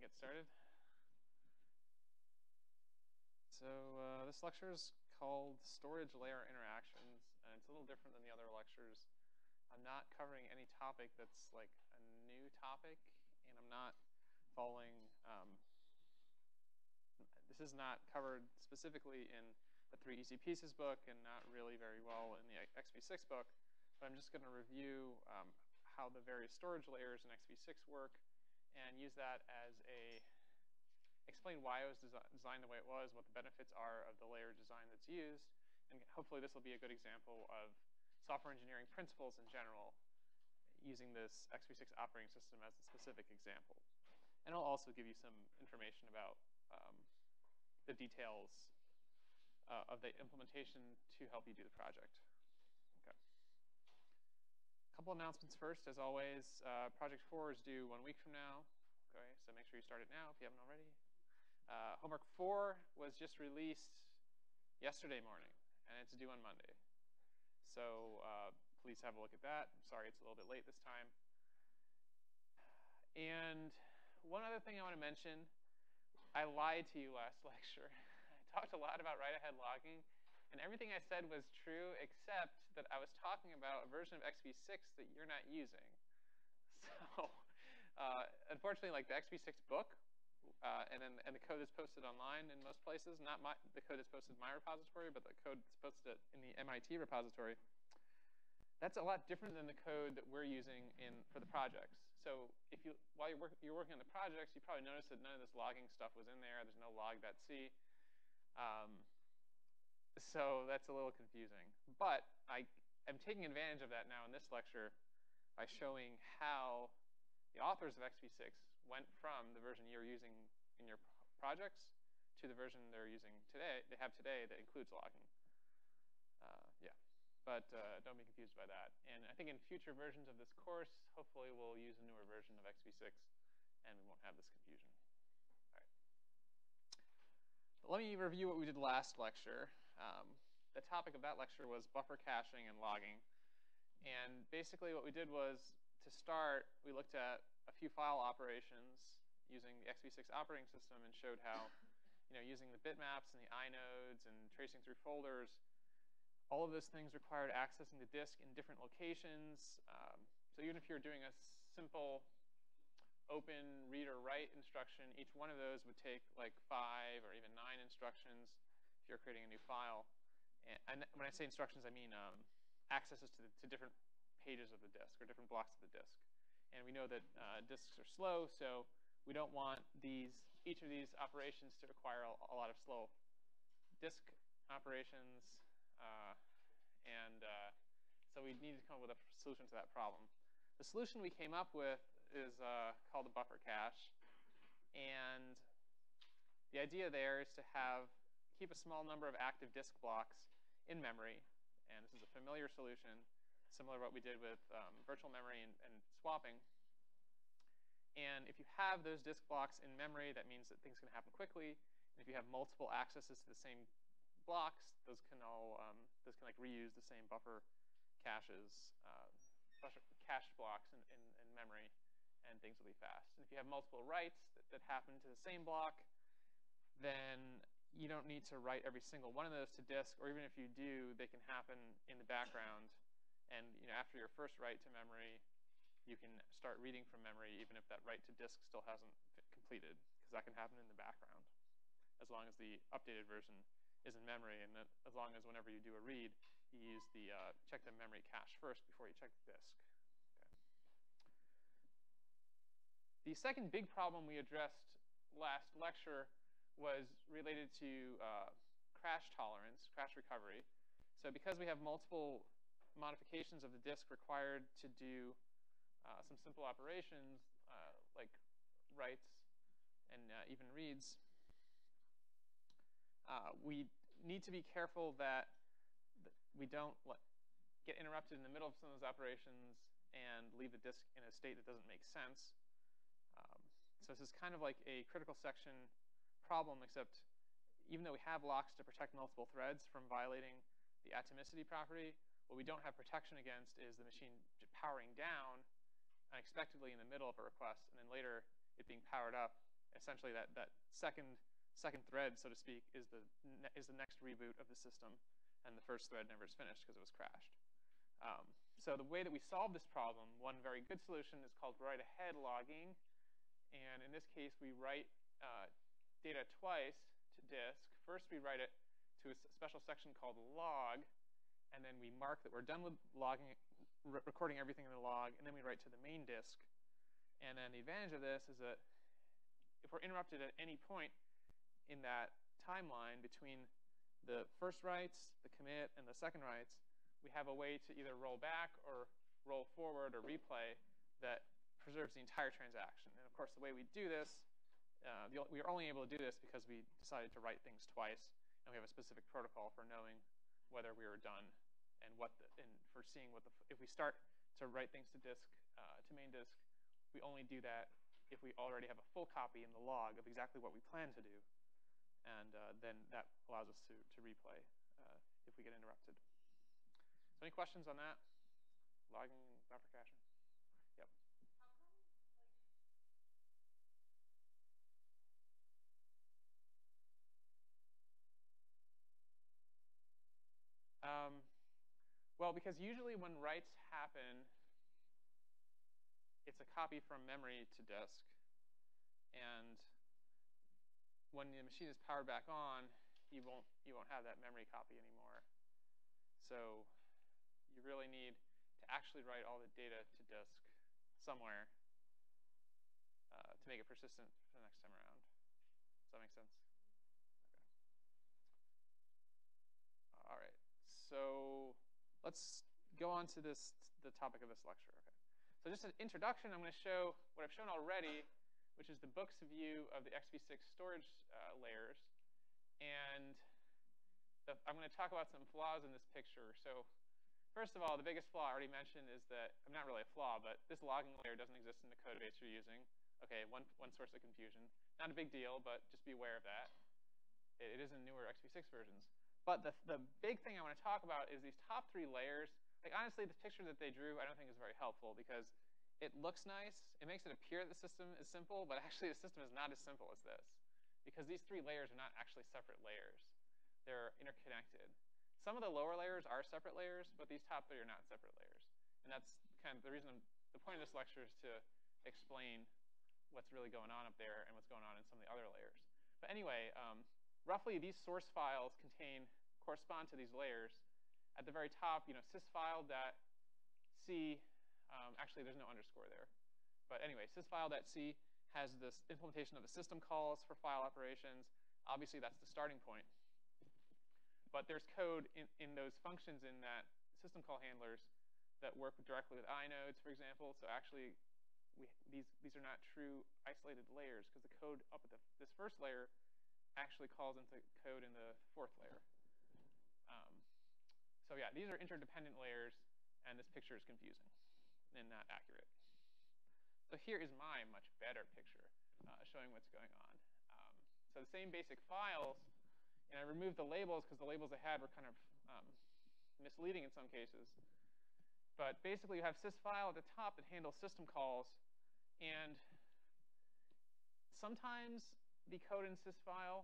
Get started. So this lecture is called Storage Layer Interactions, and it's a little different than the other lectures. I'm not covering any topic that's like a new topic, and I'm not following, this is not covered specifically in the 3 Easy Pieces book and not really very well in the XV6 book, but I'm just going to review how the various storage layers in XV6 work and use that as explain why it was designed the way it was, what the benefits are of the layer design that's used, and hopefully this will be a good example of software engineering principles in general, using this XV6 operating system as a specific example. And I'll also give you some information about the details of the implementation to help you do the project. Okay. A couple announcements first, as always. Project 4 is due 1 week from now. Okay, so make sure you start it now if you haven't already. Homework 4 was just released yesterday morning, and it's due on Monday. So please have a look at that. I'm sorry it's a little bit late this time. And one other thing I want to mention, I lied to you last lecture. I talked a lot about write-ahead logging, and everything I said was true except that I was talking about a version of XV6 that you're not using. So unfortunately, like the XV6 book, and the code is posted online in most places, not the code is posted in my repository, but the code is posted in the MIT repository. That's a lot different than the code that we're using for the projects. So if while you're working on the projects, you probably noticed that none of this logging stuff was in there. There's no log.c. So that's a little confusing. But I am taking advantage of that now in this lecture by showing how the authors of XV6 went from the version you're using in your projects to the version they have today that includes logging. Yeah, but don't be confused by that. And I think in future versions of this course, hopefully we'll use a newer version of XV6 and we won't have this confusion. All right. But let me review what we did last lecture. The topic of that lecture was buffer caching and logging. And basically what we did was, to start, we looked at a few file operations using the XV6 operating system and showed how, using the bitmaps and the inodes and tracing through folders, all of those things required accessing the disk in different locations. So even if you're doing a simple open read or write instruction, each one of those would take like 5 or even 9 instructions if you're creating a new file. And when I say instructions, I mean accesses to different pages of the disk or different blocks of the disk. And we know that disks are slow, so we don't want each of these operations to require a lot of slow disk operations. So we needed to come up with a solution to that problem. The solution we came up with is called a buffer cache. And the idea there is to keep a small number of active disk blocks in memory. And this is a familiar solution, similar to what we did with virtual memory and swapping. And if you have those disk blocks in memory, that means that things can happen quickly. And if you have multiple accesses to the same blocks, those can like reuse the same buffer caches, cached blocks in memory, and things will be fast. And if you have multiple writes that happen to the same block, then you don't need to write every single one of those to disk, or even if you do, they can happen in the background. And after your first write to memory, you can start reading from memory, even if that write to disk still hasn't completed, because that can happen in the background, as long as the updated version is in memory, and as long as whenever you do a read, you use check the memory cache first before you check the disk. Okay. The second big problem we addressed last lecture was related to crash tolerance, crash recovery. So because we have multiple modifications of the disk required to do some simple operations like writes and even reads, we need to be careful that we don't get interrupted in the middle of some of those operations and leave the disk in a state that doesn't make sense. So this is kind of like a critical section problem, except even though we have locks to protect multiple threads from violating the atomicity property, what we don't have protection against is the machine powering down unexpectedly in the middle of a request, and then later it being powered up Essentially, that second thread, so to speak, is the next reboot of the system, and the first thread never is finished because it was crashed. So the way that we solve this problem, one very good solution is called write-ahead logging. And in this case, we write data twice to disk. First, we write it to a special section called log, and then we mark that we're done with logging, recording everything in the log, and then we write to the main disk. And then the advantage of this is that if we're interrupted at any point in that timeline between the first writes, the commit, and the second writes, we have a way to either roll back or roll forward or replay that preserves the entire transaction. And of course, the way we do this, we are only able to do this because we decided to write things twice, and we have a specific protocol for knowing whether we were done and for seeing if we start to write things to disk, to main disk, we only do that if we already have a full copy in the log of exactly what we plan to do, and then that allows us to replay if we get interrupted. So any questions on that? Logging, buffer caching? Yep. Well, because usually when writes happen, it's a copy from memory to disk. And when the machine is powered back on, you won't have that memory copy anymore. So you really need to actually write all the data to disk somewhere to make it persistent for the next time around. Does that make sense? Okay. All right. So let's go on to the topic of this lecture. Okay. So just an introduction, I'm going to show what I've shown already, which is the book's view of the XP6 storage layers. And I'm going to talk about some flaws in this picture. So first of all, the biggest flaw I already mentioned is that, not really a flaw, but this logging layer doesn't exist in the code base you're using. Okay, one source of confusion. Not a big deal, but just be aware of that. It is in newer XP6 versions. But the big thing I want to talk about is these top three layers. Like, honestly, the picture that they drew I don't think is very helpful because it looks nice. It makes it appear that the system is simple, but actually the system is not as simple as this because these three layers are not actually separate layers. They're interconnected. Some of the lower layers are separate layers, but these top three are not separate layers. And that's kind of the reason, the point of this lecture is to explain what's really going on up there and what's going on in some of the other layers. But anyway, roughly these source files correspond to these layers. At the very top, sysfile.c, actually there's no underscore there. But anyway, sysfile.c has this implementation of the system calls for file operations. Obviously that's the starting point. But there's code in those functions in that system call handlers that work directly with inodes, for example. So actually, these are not true isolated layers because the code up at this first layer actually calls into code in the fourth layer. So yeah, these are interdependent layers, and this picture is confusing and not accurate. So here is my much better picture showing what's going on. So the same basic files, and I removed the labels because the labels I had were kind of misleading in some cases. But basically, you have sysfile at the top that handles system calls. And sometimes the code in sysfile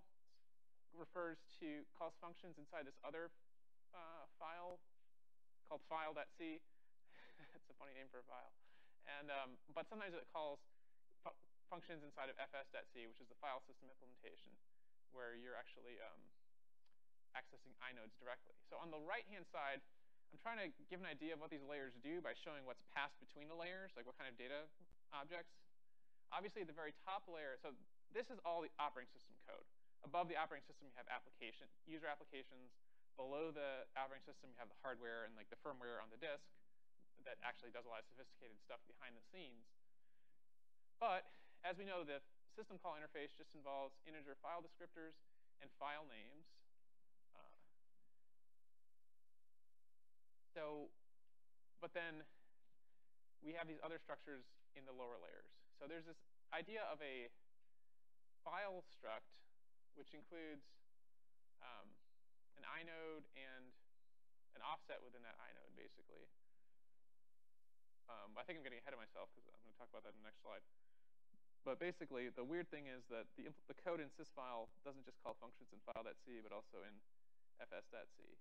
calls functions inside this other file called file.c. It's a funny name for a file. And but sometimes it calls functions inside of fs.c, which is the file system implementation, where you're actually accessing inodes directly. So on the right-hand side, I'm trying to give an idea of what these layers do by showing what's passed between the layers, like what kind of data objects. Obviously, the very top layer, so this is all the operating system code. Above the operating system, you have user applications. Below the operating system, you have the hardware and like the firmware on the disk that actually does a lot of sophisticated stuff behind the scenes. But as we know, the system call interface just involves integer file descriptors and file names. But then we have these other structures in the lower layers. So there's this idea of a file struct, which includes an inode and an offset within that inode, basically. I think I'm getting ahead of myself because I'm going to talk about that in the next slide. But basically, the weird thing is that the code in sysfile doesn't just call functions in file.c, but also in fs.c.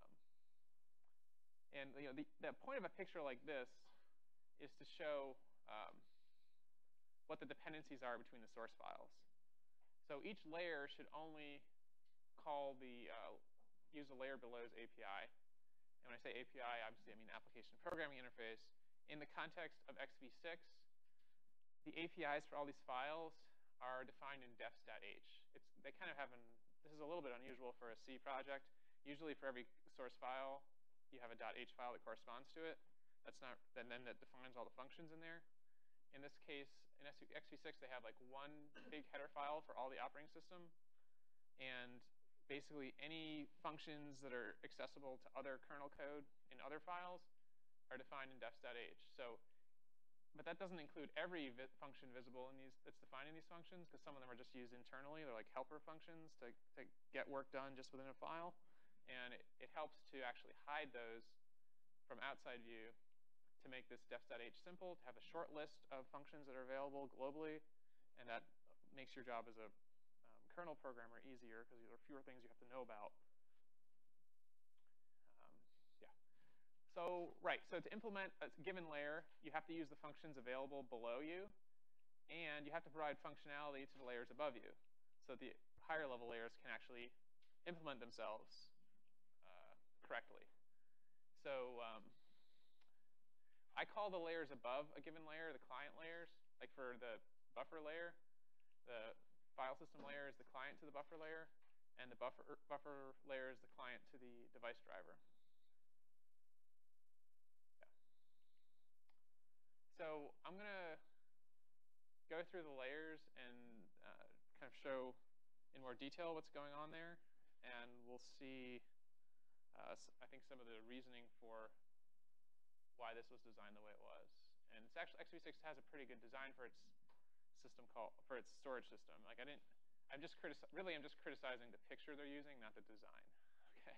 And the point of a picture like this is to show what the dependencies are between the source files. So each layer should only call use the layer below's API. And when I say API, obviously I mean application programming interface. In the context of xv6, the APIs for all these files are defined in defs.h. They kind of have this is a little bit unusual for a C project. Usually for every source file, you have a .h file that corresponds to it. Then that defines all the functions in there. In this case, in xv6, they have like one big header file for all the operating system. And basically any functions that are accessible to other kernel code in other files are defined in defs.h. But that doesn't include every function visible in that's defined in these functions, because some of them are just used internally. They're like helper functions to get work done just within a file. And it helps to actually hide those from outside view to make this defs.h simple, to have a short list of functions that are available globally. And that makes your job as a kernel programmer easier, because there are fewer things you have to know about. Yeah. So to implement a given layer, you have to use the functions available below you, and you have to provide functionality to the layers above you, so that the higher level layers can actually implement themselves correctly. So I call the layers above a given layer the client layers. Like for the buffer layer, the file system layer is the client to the buffer layer, and the buffer layer is the client to the device driver. Yeah. So I'm going to go through the layers and kind of show in more detail what's going on there, and we'll see, I think, some of the reasoning for why this was designed the way it was. And it's actually, xv6 has a pretty good design for its system call, for its storage system. Like I'm just criticizing the picture they're using, not the design. Okay.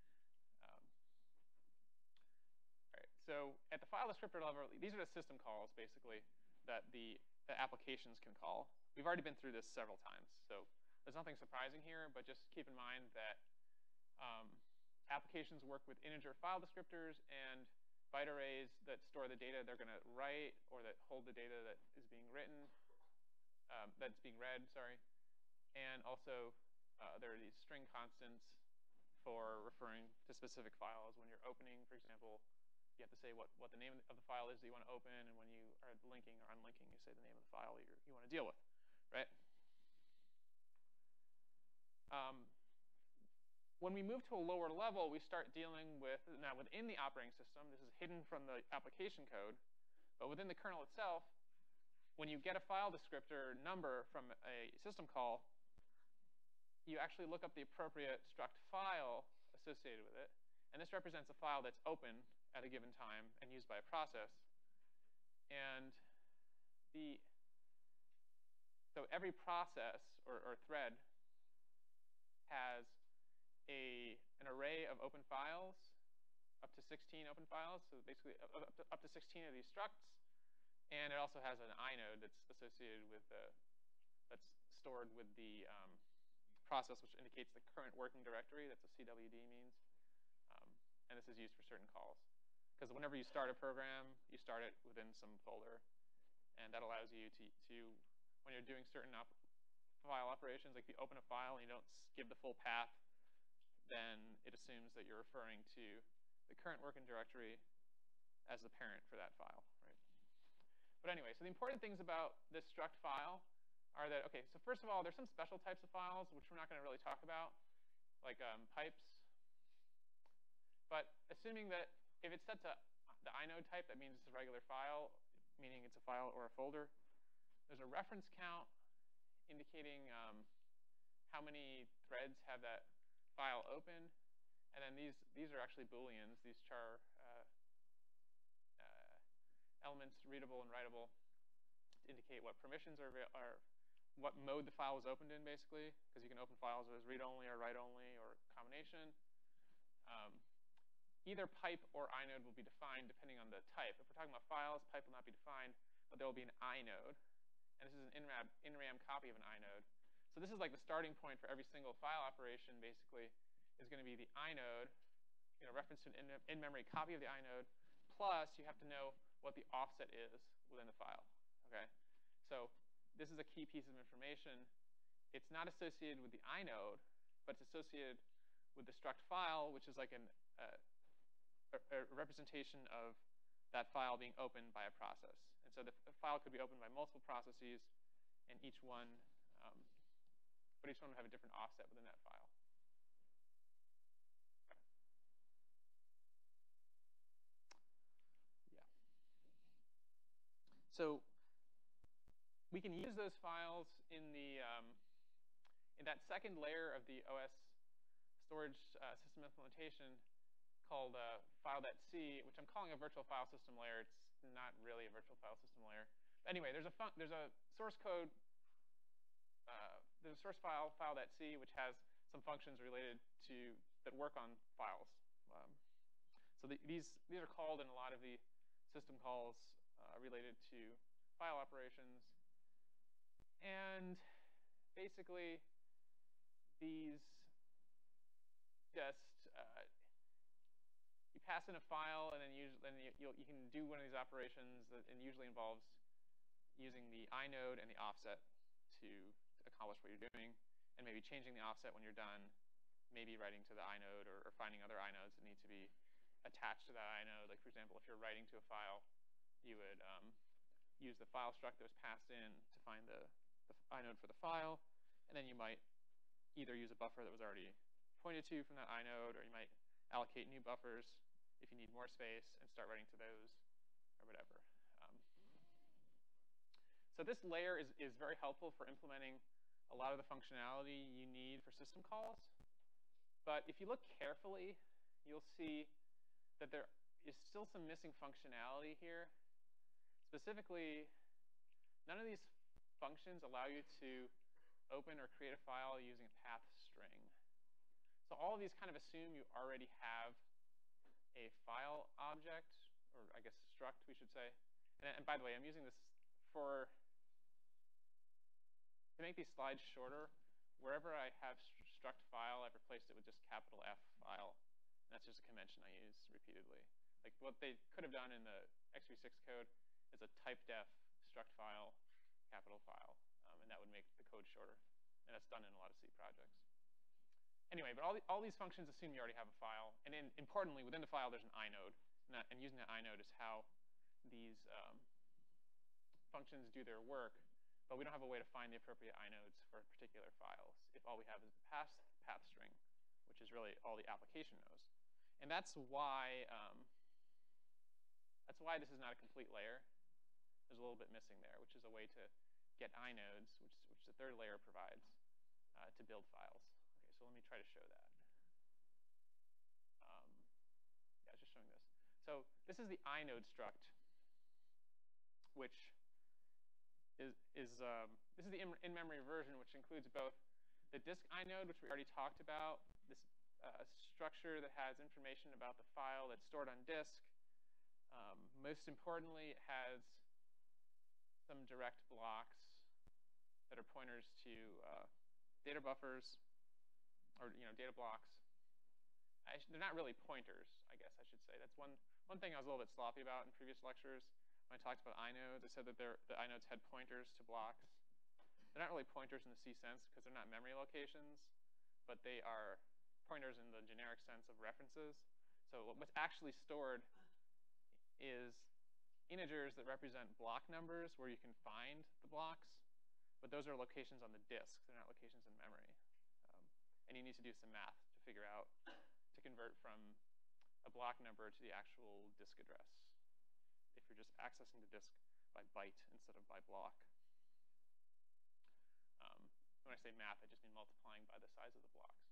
All right. So at the file descriptor level, these are the system calls basically that the applications can call. We've already been through this several times, so there's nothing surprising here. But just keep in mind that applications work with integer file descriptors and byte arrays that store the data they're going to write, or that hold the data that is being written, that's being read, sorry. And also, there are these string constants for referring to specific files. When you're opening, for example, you have to say what the name of the file is that you want to open, and when you are linking or unlinking, you say the name of the file you want to deal with, right? When we move to a lower level, we start dealing with, now within the operating system, this is hidden from the application code, but within the kernel itself, when you get a file descriptor number from a system call, you actually look up the appropriate struct file associated with it, and this represents a file that's open at a given time and used by a process. And so every process or thread has an array of open files, up to 16 open files, so basically up to 16 of these structs. And it also has an inode that's associated with that's stored with the process, which indicates the current working directory. That's what CWD means. And this is used for certain calls. Because whenever you start a program, you start it within some folder. And that allows you to when you're doing certain file operations, like if you open a file and you don't give the full path, then it assumes that you're referring to the current working directory as the parent for that file, right? But anyway, so the important things about this struct file are that, okay, so first of all, there's some special types of files, which we're not going to really talk about, like pipes. But assuming that if it's set to the inode type, that means it's a regular file, meaning it's a file or a folder. There's a reference count indicating how many threads have that file open. And then these are actually Booleans, these char elements, readable and writable, to indicate what permissions are what mode the file was opened in, basically, because you can open files as read-only or write-only or combination. Either pipe or inode will be defined depending on the type. If we're talking about files, pipe will not be defined, but there will be an inode. and this is an in-RAM copy of an inode. So this is like the starting point for every single file operation, basically, is going to be the inode, reference to an in-memory copy of the inode, plus you have to know what the offset is within the file, okay? So this is a key piece of information. It's not associated with the inode, but it's associated with the struct file, which is like a representation of that file being opened by a process. And so the file could be opened by multiple processes, and each one would have a different offset within that file. Okay. Yeah. So we can use those files in that second layer of the OS storage system implementation called file.c, which I'm calling a virtual file system layer. It's not really a virtual file system layer. But anyway, there's a source code. There's a source file, file.c, which has some functions related to that work on files. So these are called in a lot of the system calls related to file operations. And basically, these just you pass in a file, and then you can do one of these operations that usually involves using the inode and the offset to accomplish what you're doing, and maybe changing the offset when you're done, maybe writing to the inode or finding other inodes that need to be attached to that inode. Like, for example, if you're writing to a file, you would use the file struct that was passed in to find the inode for the file, and then you might either use a buffer that was already pointed to from that inode, or you might allocate new buffers if you need more space and start writing to those, or whatever. So this layer is very helpful for implementing a lot of the functionality you need for system calls. But if you look carefully, you'll see that there is still some missing functionality here. Specifically, none of these functions allow you to open or create a file using a path string. So all of these kind of assume you already have a file object, or I guess struct, we should say. And by the way, I'm using this to make these slides shorter. Wherever I have struct file, I've replaced it with just capital F file. And that's just a convention I use repeatedly. Like, what they could have done in the x86 code is a typedef struct file, capital file, and that would make the code shorter. And that's done in a lot of C projects. Anyway, but all these functions assume you already have a file. And then, importantly, within the file, there's an inode. And using that inode is how these functions do their work. But we don't have a way to find the appropriate inodes for particular files if all we have is the path string, which is really all the application knows. And that's why this is not a complete layer. There's a little bit missing there, which is a way to get inodes, which the third layer provides, to build files. Okay, so let me try to show that. Yeah, I was just showing this. So this is the inode struct, which this is the in-memory version, which includes both the disk inode, which we already talked about, this structure that has information about the file that's stored on disk. Most importantly, it has some direct blocks that are pointers to data buffers, or data blocks. They're not really pointers, I guess I should say. That's one thing I was a little bit sloppy about in previous lectures. When I talked about inodes, I said that the inodes had pointers to blocks. They're not really pointers in the C sense because they're not memory locations, but they are pointers in the generic sense of references. So what's actually stored is integers that represent block numbers where you can find the blocks, but those are locations on the disk. They're not locations in memory. And you need to do some math to figure out, to convert from a block number to the actual disk address if you're just accessing the disk by byte instead of by block. When I say math, I just mean multiplying by the size of the blocks.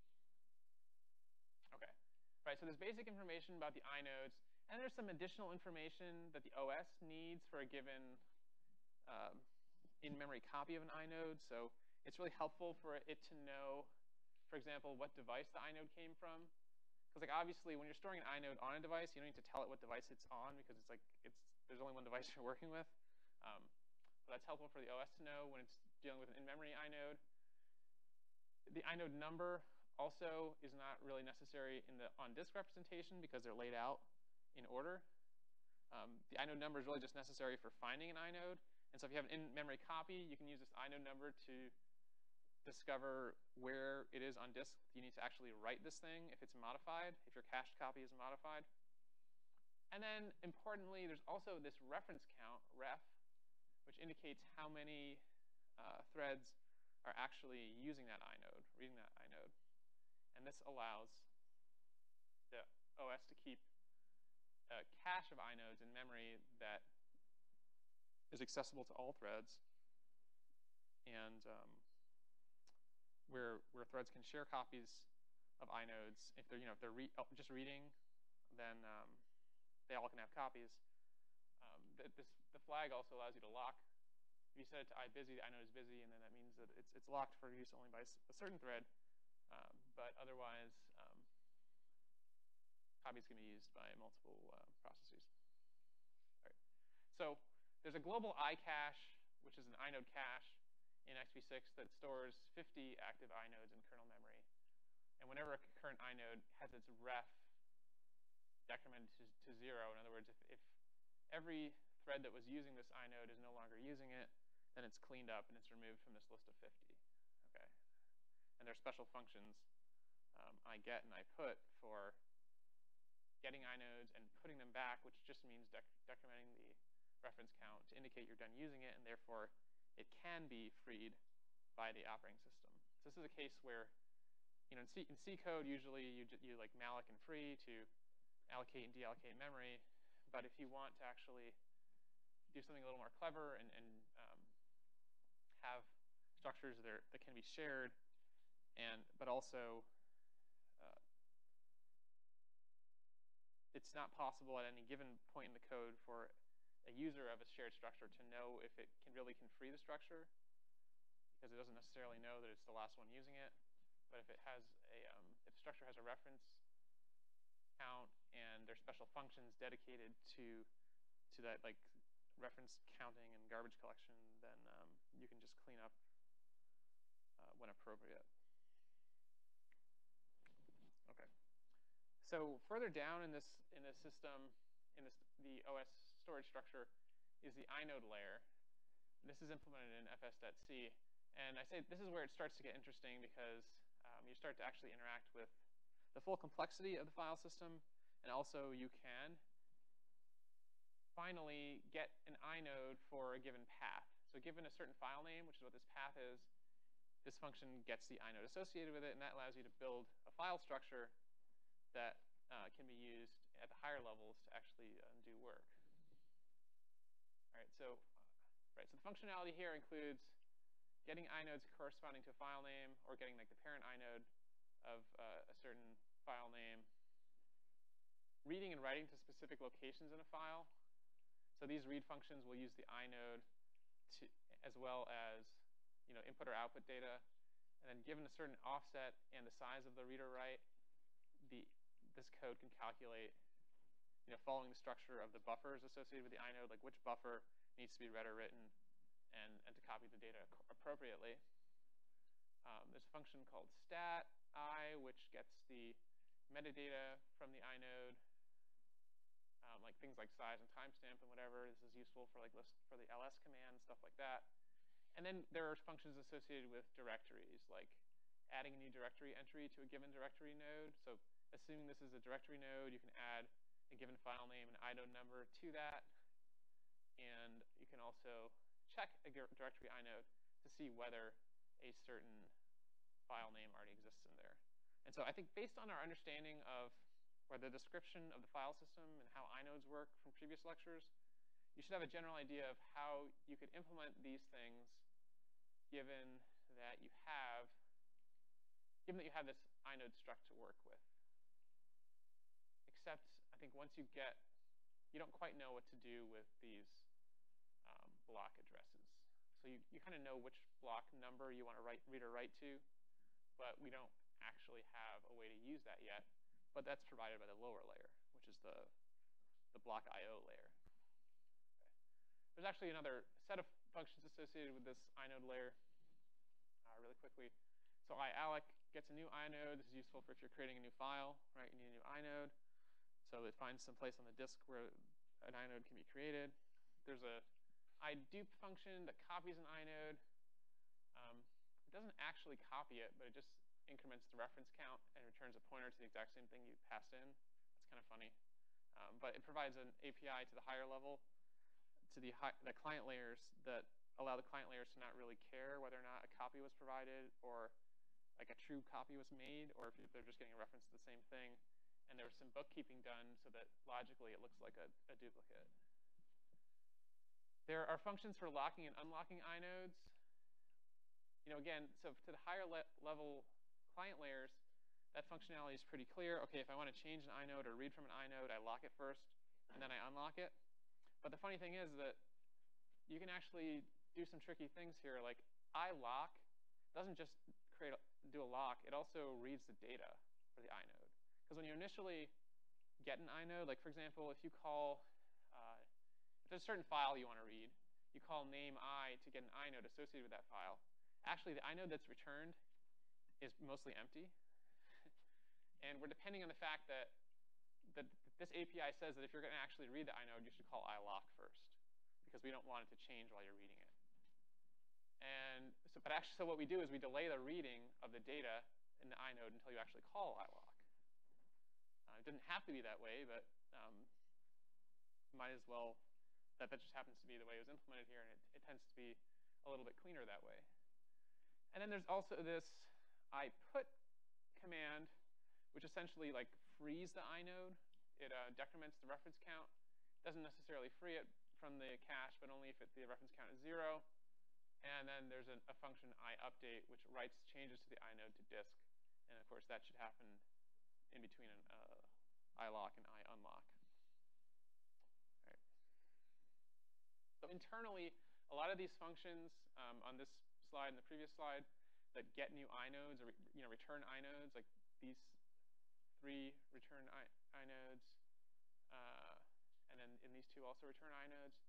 Okay, right, so there's basic information about the inodes, and there's some additional information that the OS needs for a given in-memory copy of an inode. So it's really helpful for it to know, for example, what device the inode came from. Because like obviously, when you're storing an inode on a device, you don't need to tell it what device it's on because there's only one device you're working with. But That's helpful for the OS to know when it's dealing with an in-memory inode. The inode number also is not really necessary in the on-disk representation because they're laid out in order. The inode number is really just necessary for finding an inode. And so if you have an in-memory copy, you can use this inode number to discover where it is on disk. You need to actually write this thing if it's modified, if your cached copy is modified. And then importantly, there's also this reference count, ref, which indicates how many threads are actually using that inode, reading that inode. And this allows the OS to keep a cache of inodes in memory that is accessible to all threads, and where threads can share copies of inodes. If they're just reading, then they all can have copies. The flag also allows you to lock. If you set it to iBusy, the inode is busy, and then that means that it's locked for use only by a certain thread. But otherwise, copies can be used by multiple processes. All right. So there's a global iCache, which is an inode cache in x86 that stores 50 active inodes in kernel memory. And whenever a current inode has its ref decremented to 0, in other words, if every thread that was using this inode is no longer using it, then it's cleaned up and it's removed from this list of 50. Okay. And there are special functions, I get and I put, for getting inodes and putting them back, which just means decrementing the reference count to indicate you're done using it, and therefore it can be freed by the operating system. So this is a case where, in C code, usually you like malloc and free to allocate and deallocate memory. But if you want to actually do something a little more clever and have structures that can be shared, but also it's not possible at any given point in the code for a user of a shared structure to know if it really can free the structure, because it doesn't necessarily know that it's the last one using it. But if if the structure has a reference count and there's special functions dedicated to that, like reference counting and garbage collection, then you can just clean up when appropriate. Okay. So further down in this system, the OS storage structure, is the inode layer. This is implemented in fs.c. And I say this is where it starts to get interesting, because you start to actually interact with the full complexity of the file system, and also you can finally get an inode for a given path. So given a certain file name, which is what this path is, this function gets the inode associated with it, and that allows you to build a file structure that can be used at the higher levels to actually do work. All right, so the functionality here includes getting inodes corresponding to a file name, or getting like the parent inode of a certain file name, reading and writing to specific locations in a file. So these read functions will use the inode as well as input or output data. And then given a certain offset and the size of the read or write, this code can calculate, following the structure of the buffers associated with the inode, like which buffer needs to be read or written, and to copy the data appropriately. There's a function called stat.i, which gets the metadata from the inode, like things like size and timestamp and whatever. This is useful for for the ls command, stuff like that. And then there are functions associated with directories, like adding a new directory entry to a given directory node. So assuming this is a directory node, you can add a given file name and inode number to that. And you can also check a directory inode to see whether a certain file name already exists in there. And so I think based on our understanding of, or the description of the file system and how inodes work from previous lectures, you should have a general idea of how you could implement these things given that you have this inode struct to work with. Except, I think once you don't quite know what to do with these block addresses. So you kind of know which block number you want to read or write to, but we don't actually have a way to use that yet. But that's provided by the lower layer, which is the block IO layer. Okay. There's actually another set of functions associated with this inode layer really quickly. So ialloc gets a new inode. This is useful for if you're creating a new file, right? You need a new inode. So it finds some place on the disk where an inode can be created. There's a idupe function that copies an inode. It doesn't actually copy it, but it just increments the reference count and returns a pointer to the exact same thing you passed in. That's kind of funny. But it provides an API to the higher level, to the client layers that allow the client layers to not really care whether or not a copy was provided or like a true copy was made, or if they're just getting a reference to the same thing. And there was some bookkeeping done so that logically it looks like a duplicate. There are functions for locking and unlocking inodes. Again, so to the higher level client layers, that functionality is pretty clear. Okay, if I want to change an inode or read from an inode, I lock it first, and then I unlock it. But the funny thing is that you can actually do some tricky things here. Like ilock doesn't just do a lock, it also reads the data for the inode. Because when you initially get an inode, like for example, if you call, if there's a certain file you want to read, you call name I to get an inode associated with that file. Actually, the inode that's returned is mostly empty. And we're depending on the fact that this API says that if you're going to actually read the inode, you should call ilock first, because we don't want it to change while you're reading it. And so, but actually, so what we do is we delay the reading of the data in the inode until you actually call ilock. It didn't have to be that way, but might as well. That just happens to be the way it was implemented here, and it tends to be a little bit cleaner that way. And then there's also this iput command, which essentially like frees the inode. It decrements the reference count. Doesn't necessarily free it from the cache, but only if the reference count is 0. And then there's a function iupdate, which writes changes to the inode to disk. And of course, that should happen in between an ilock and iunlock. All right. So internally, a lot of these functions on this slide and the previous slide that get new inodes or return inodes, like these 3 return inodes, and then in these 2 also return inodes.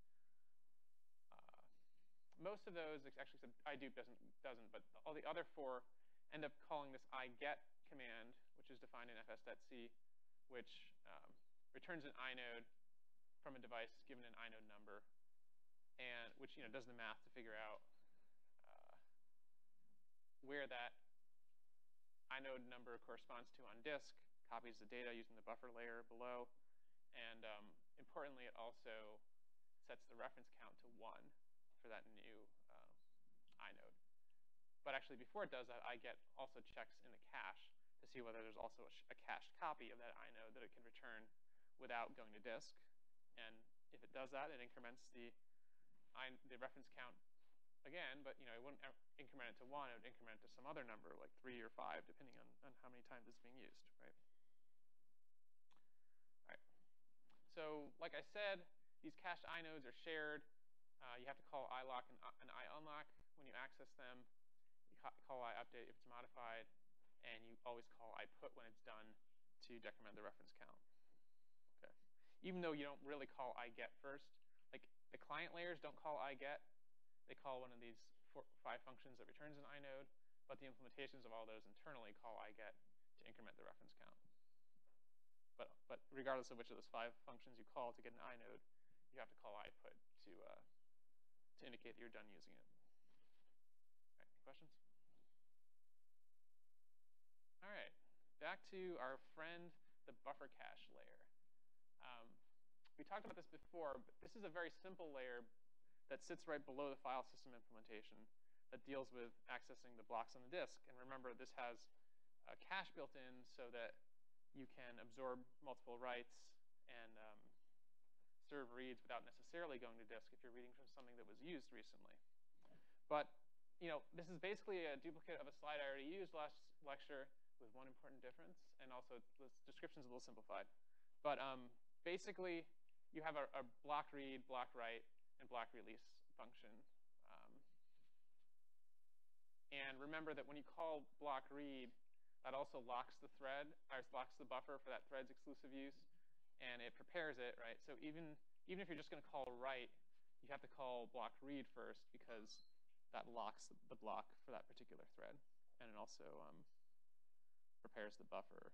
Most of those, actually except idupe doesn't, but all the other 4 end up calling this iget command, which is defined in fs.c, which returns an inode from a device given an inode number, and which does the math to figure out where that inode number corresponds to on disk, copies the data using the buffer layer below, and importantly, it also sets the reference count to 1 for that new inode. But actually, before it does that, iget also checks in the cache to see whether there's also a cached copy of that inode that it can return without going to disk. And if it does that, it increments the reference count again, but it wouldn't increment it to 1, it would increment it to some other number, like 3 or 5, depending on how many times it's being used, right? All right. So like I said, these cached inodes are shared. You have to call ilock and iunlock when you access them. You call iupdate if it's modified, and you always call iput when it's done to decrement the reference count. Okay. Even though you don't really call iget first, like the client layers don't call iget, they call one of these 5 functions that returns an inode, but the implementations of all those internally call iget to increment the reference count. But regardless of which of those 5 functions you call to get an inode, you have to call iput to indicate that you're done using it. All right, any questions? All right, back to our friend, the buffer cache layer. We talked about this before, but this is a very simple layer that sits right below the file system implementation that deals with accessing the blocks on the disk. And remember, this has a cache built in so that you can absorb multiple writes and serve reads without necessarily going to disk if you're reading from something that was used recently. But this is basically a duplicate of a slide I already used last lecture with one important difference, and also the description's a little simplified. But basically, you have a block read, block write, and block release function. And remember that when you call block read, that also locks the thread, or locks the buffer for that thread's exclusive use, and it prepares it, right? So even if you're just going to call write, you have to call block read first because that locks the block for that particular thread. And it also prepares the buffer.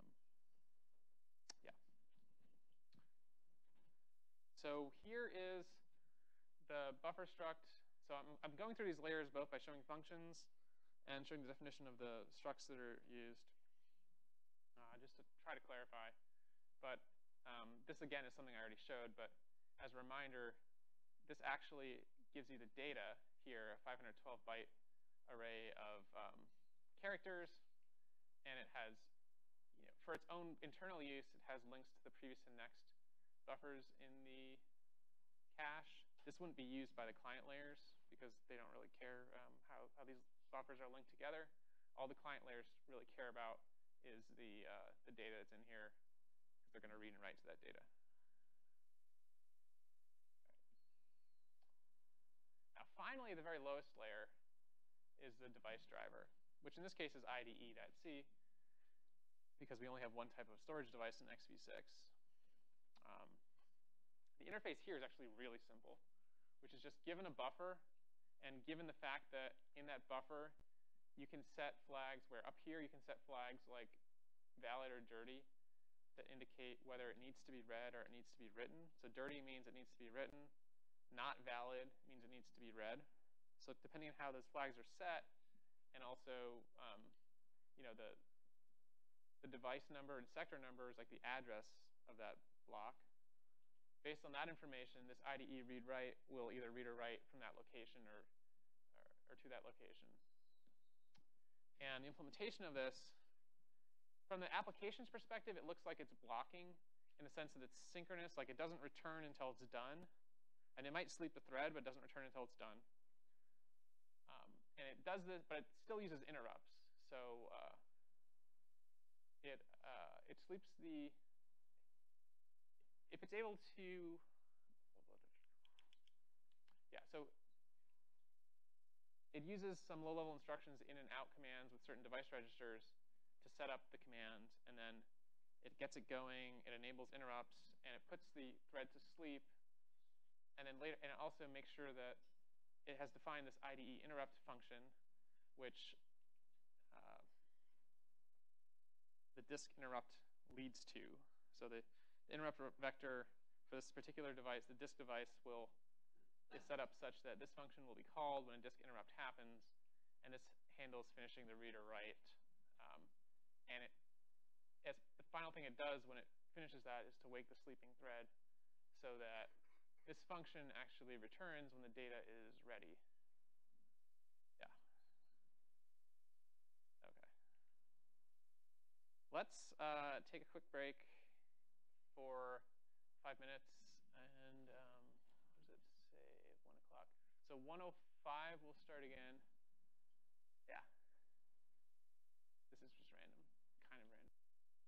Yeah. So here is the buffer struct. So I'm going through these layers both by showing functions and showing the definition of the structs that are used, just to try to clarify. But this, again, is something I already showed. But as a reminder, this actually gives you the data here, a 512-byte array of characters. And it has, for its own internal use, it has links to the previous and next buffers in the cache. This wouldn't be used by the client layers because they don't really care how these buffers are linked together. All the client layers really care about is the data that's in here, because they're going to read and write to that data. Now, finally, the very lowest layer is the device driver, which in this case is IDE.C, because we only have one type of storage device in XV6. The interface here is actually really simple, which is just given a buffer, and given the fact that in that buffer, you can set flags where up here you can set flags like valid or dirty that indicate whether it needs to be read or it needs to be written. So dirty means it needs to be written. Not valid means it needs to be read. So depending on how those flags are set, and also the device number and sector number is like the address of that block. Based on that information, this IDE read-write will either read or write from that location or to that location. And the implementation of this, from the application's perspective, it looks like it's blocking in the sense that it's synchronous, like it doesn't return until it's done. And it might sleep the thread, but it doesn't return until it's done. And it does this, but it still uses interrupts. So it sleeps the, if it's able to, yeah, so it uses some low-level instructions in and out commands with certain device registers to set up the command, and then it gets it going, it enables interrupts, and it puts the thread to sleep, and then later, and it also makes sure that it has defined this IDE interrupt function, which the disk interrupt leads to. So the interrupt vector for this particular device, the disk device, is set up such that this function will be called when a disk interrupt happens, and this handles finishing the read or write. And the final thing it does when it finishes that is to wake the sleeping thread, so that this function actually returns when the data is ready. Yeah. Okay. Let's take a quick break for 5 minutes, and what does it say? 1 o'clock. So 1:05, we'll start again. Yeah. This is just random, kind of random.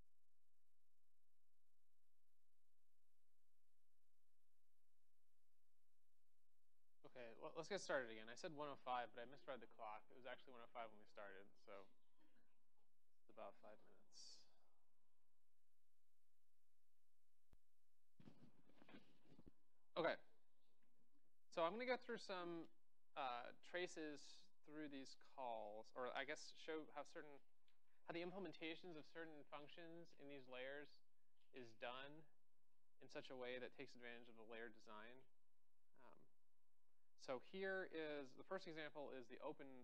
Okay, well, let's get started again. I said 1:05, but I misread the clock. It was actually 1:05 when we started, so it's about 5 minutes. Okay. So I'm going to go through some traces through these calls, or I guess show how the implementations of certain functions in these layers is done in such a way that takes advantage of the layer design. So here is, the first example is the open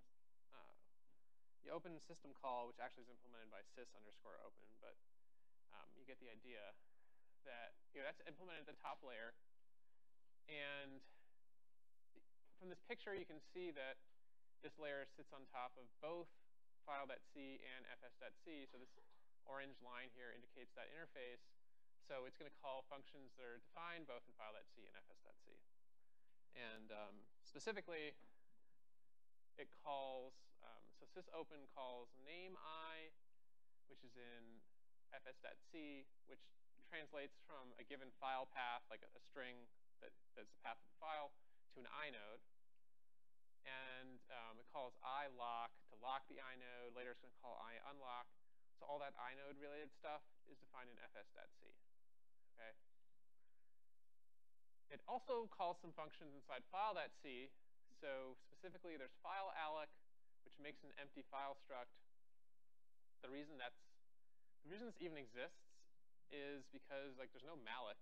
system call, which actually is implemented by sys_open, but you get the idea that that's implemented at the top layer. And from this picture, you can see that this layer sits on top of both file.c and fs.c. So this orange line here indicates that interface. So it's going to call functions that are defined both in file.c and fs.c. And specifically, it calls, so sysopen calls name_i, which is in fs.c, which translates from a given file path, like a string that's the path of the file, to an inode. And it calls iLock to lock the inode. Later it's going to call iUnlock. So all that inode-related stuff is defined in fs.c. Okay? It also calls some functions inside file.c. So specifically, there's file alloc, which makes an empty file struct. The reason this even exists is because like there's no malloc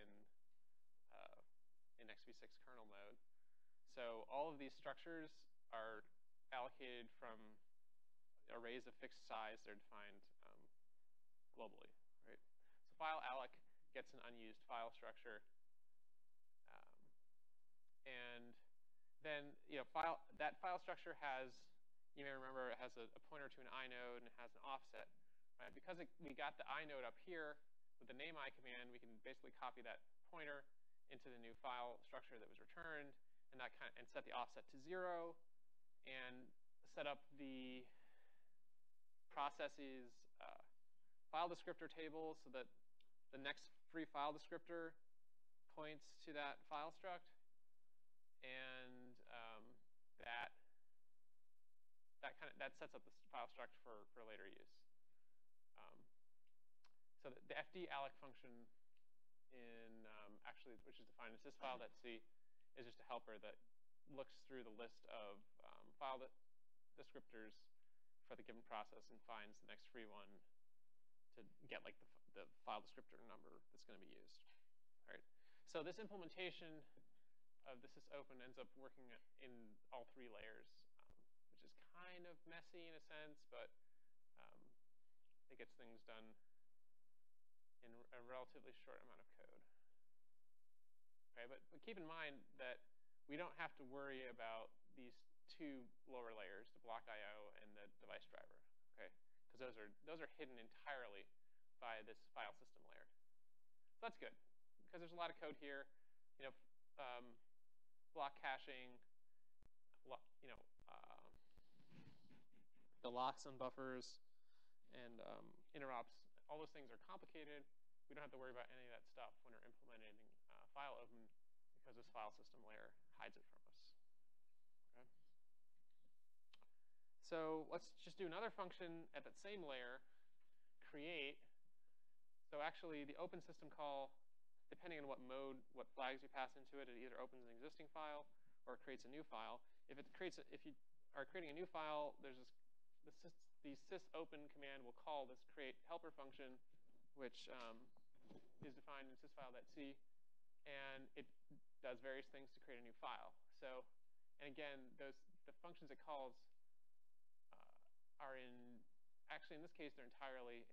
in x86 kernel mode. So all of these structures are allocated from arrays of fixed size. They're defined globally, right? So file alloc gets an unused file structure, and then that file structure has, you may remember, it has a pointer to an inode and it has an offset, right? Because we got the inode up here with the name I command, we can basically copy that pointer into the new file structure that was returned, and set the offset to 0, and set up the processes file descriptor table so that the next free file descriptor points to that file struct, and that sets up the file struct for later use. So the fd alloc function which is defined as sysfile.c, is just a helper that looks through the list of file descriptors for the given process and finds the next free one to get like the file descriptor number that's going to be used. All right. So this implementation of the sysopen ends up working in all 3 layers, which is kind of messy in a sense, but it gets things done in a relatively short amount of code. Okay, but keep in mind that we don't have to worry about these 2 lower layers, the block I/O and the device driver, okay? Because those are hidden entirely by this file system layer. So that's good, because there's a lot of code here. Block caching, the locks and buffers, and interrupts. All those things are complicated. We don't have to worry about any of that stuff when we're implementing file open, because this file system layer hides it from us. Okay. So let's just do another function at that same layer, create. So actually, the open system call, depending on what mode, what flags you pass into it, it either opens an existing file or it creates a new file. If you are creating a new file, there's the sysopen command will call this create helper function, which is defined in sysfile.c, and it does various things to create a new file. So, and again, the functions it calls are actually in this case, they're entirely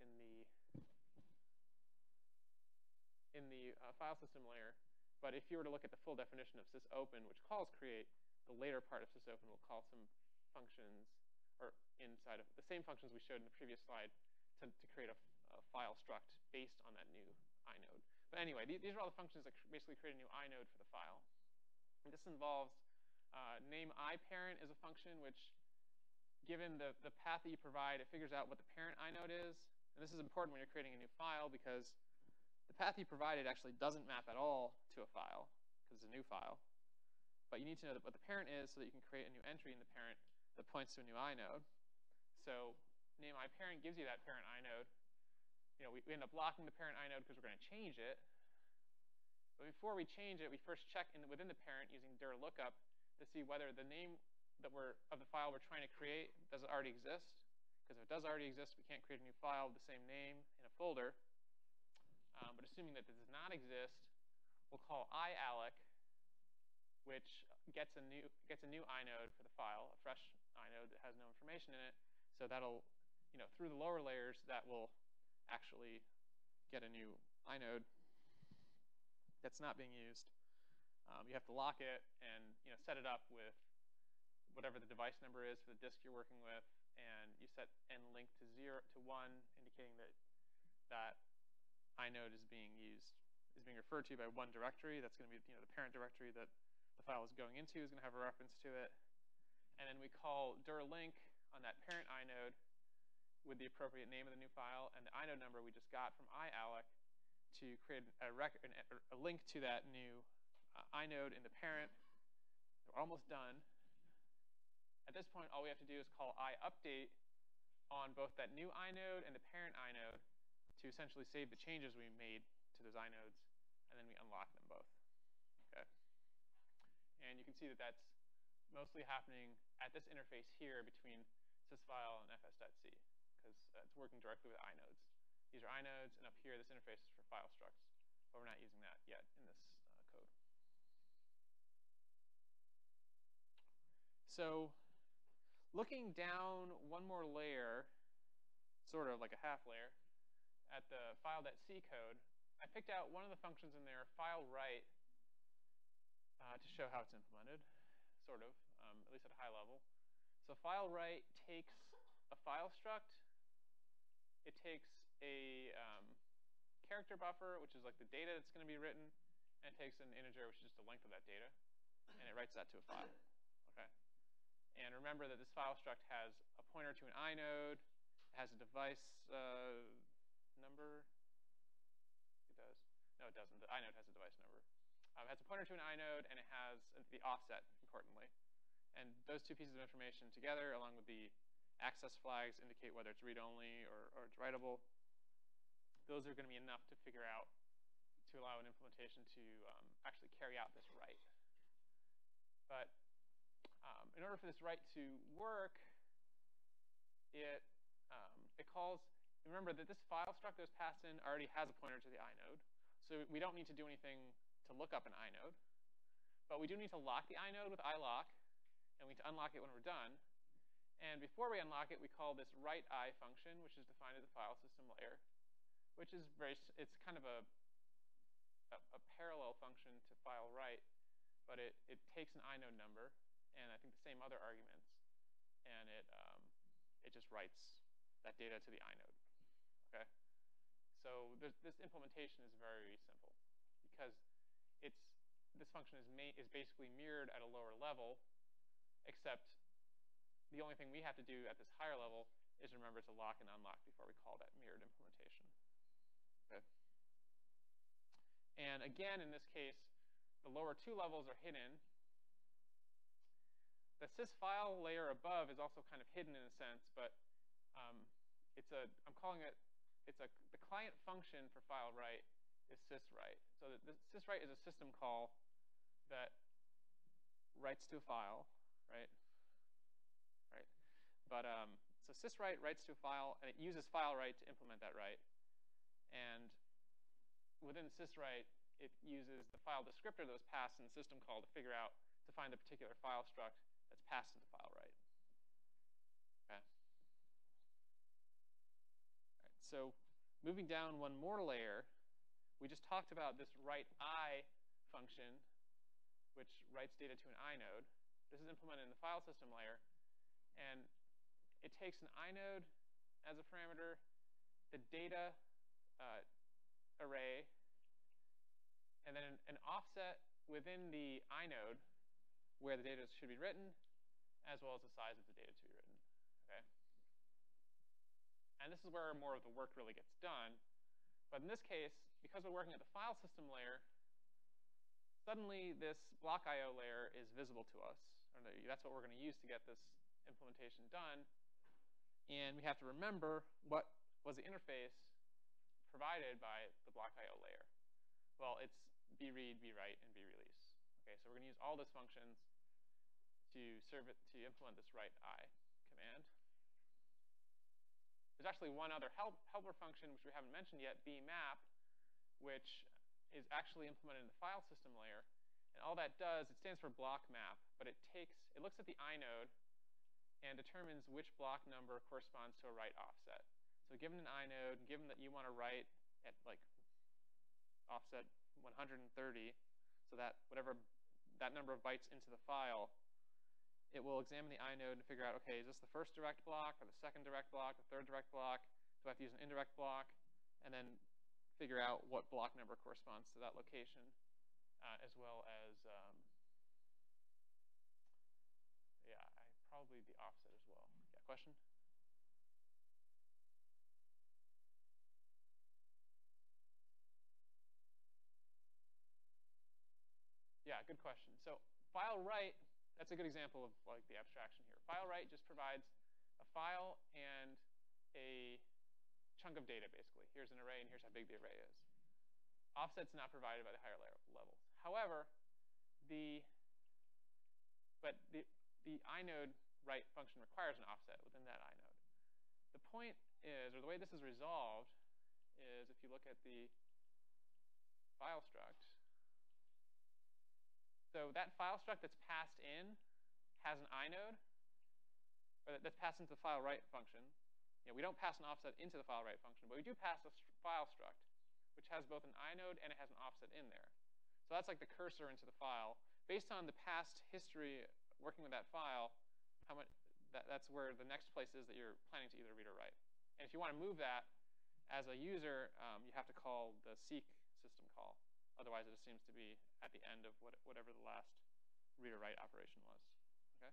in the file system layer. But if you were to look at the full definition of sysopen, which calls create, the later part of sysopen will call some functions, or inside of the same functions we showed in the previous slide, to create a file struct based on that new inode. But anyway, these are all the functions that basically create a new inode for the file. And this involves name iParent is a function which, given the path that you provide, it figures out what the parent inode is. And this is important when you're creating a new file, because the path you provided actually doesn't map at all to a file, because it's a new file. But you need to know what the parent is so that you can create a new entry in the parent that points to a new inode. So name iParent gives you that parent inode. We end up locking the parent inode because we're going to change it. But before we change it, we first check within the parent using dir lookup to see whether the name of the file we're trying to create, does it already exist? Because if it does already exist, we can't create a new file with the same name in a folder. But assuming that this does not exist, we'll call ialloc, which gets a new inode for the file, a fresh inode that has no information in it. So that'll, through the lower layers, that will actually get a new inode that's not being used. You have to lock it and set it up with whatever the device number is for the disk you're working with, and you set n link to 0 to 1, indicating that inode is being referred to by one directory. That's going to be the parent directory that the file is going into is going to have a reference to it. And then we call dir link on that parent inode with the appropriate name of the new file and the inode number we just got from ialloc to create a link to that new inode in the parent. We're almost done. At this point, all we have to do is call iupdate on both that new inode and the parent inode to essentially save the changes we made to those inodes, and then we unlock them both. Okay. And you can see that that's mostly happening at this interface here between sysfile and fs.c, because it's working directly with inodes. These are inodes, and up here, this interface is for file structs, but we're not using that yet in this code. So looking down one more layer, sort of like a half layer, at the file.c code, I picked out one of the functions in there, file write, to show how it's implemented, sort of, at least at a high level. So file write takes a file struct. It takes a character buffer, which is like the data that's going to be written, and it takes an integer, which is just the length of that data, and it writes that to a file. Okay. And remember that this file struct has a pointer to an inode. It has a device number. It does. No, it doesn't. The inode has a device number. It has a pointer to an inode, and it has the offset, importantly. And those two pieces of information together, along with the access flags, indicate whether it's read-only or it's writable. Those are going to be enough to figure out, to allow an implementation to actually carry out this write. But in order for this write to work, it calls, remember that this file struct that was passed in already has a pointer to the inode. So we don't need to do anything to look up an inode. But we do need to lock the inode with ilock, and we need to unlock it when we're done. And before we unlock it, we call this write_i function, which is defined at the file system layer, which is it's kind of a parallel function to file write, but it takes an inode number, and I think the same other arguments, and it just writes that data to the inode. Okay? So this implementation is very simple, because this function is basically mirrored at a lower level, except the only thing we have to do at this higher level is remember to lock and unlock before we call that mirrored implementation. Okay. And again, in this case, the lower two levels are hidden. The sysfile layer above is also kind of hidden in a sense, but I'm calling it, the client function for file write is syswrite. So the syswrite is a system call that writes to a file, right? Right. But so syswrite writes to a file, and it uses file write to implement that write. And within syswrite, it uses the file descriptor that was passed in the system call to figure out, to find the particular file struct that's passed into file write. Okay. All right. So moving down one more layer, we just talked about this write_i function, which writes data to an inode. This is implemented in the file system layer. And it takes an inode as a parameter, the data array, and then an offset within the inode where the data should be written, as well as the size of the data to be written. Okay? And this is where more of the work really gets done. But in this case, because we're working at the file system layer, suddenly this block IO layer is visible to us. That's what we're going to use to get this implementation done. And we have to remember what was the interface provided by the block IO layer. Well, it's bread, bwrite, and brelease. Okay, so we're going to use all those functions to implement this write_i command. There's actually one other helper function which we haven't mentioned yet, bmap, which is actually implemented in the file system layer. And all that does, it stands for block map, but it looks at the inode and determines which block number corresponds to a write offset. So given an inode, and given that you want to write at like offset 130, so that whatever that number of bytes into the file, it will examine the inode and figure out, okay, is this the first direct block, or the second direct block, the third direct block? Do I have to use an indirect block? And then figure out what block number corresponds to that location, as well as, probably the offset as well. Yeah, question? Yeah, good question. So file write, that's a good example of like the abstraction here. File write just provides a file and a chunk of data, basically. Here's an array, and here's how big the array is. Offset's not provided by the higher levels. However, the But the inode write function requires an offset within that inode. The point is, or the way this is resolved, is if you look at the file struct. So that file struct that's passed in has an inode, or that's passed into the file write function. We don't pass an offset into the file write function, but we do pass a file struct, which has both an inode and it has an offset in there. So that's like the cursor into the file. Based on the past history working with that file, that's where the next place is that you're planning to either read or write. And if you want to move that as a user, you have to call the seek system call. Otherwise, it seems to be at the end of whatever the last read or write operation was. Okay.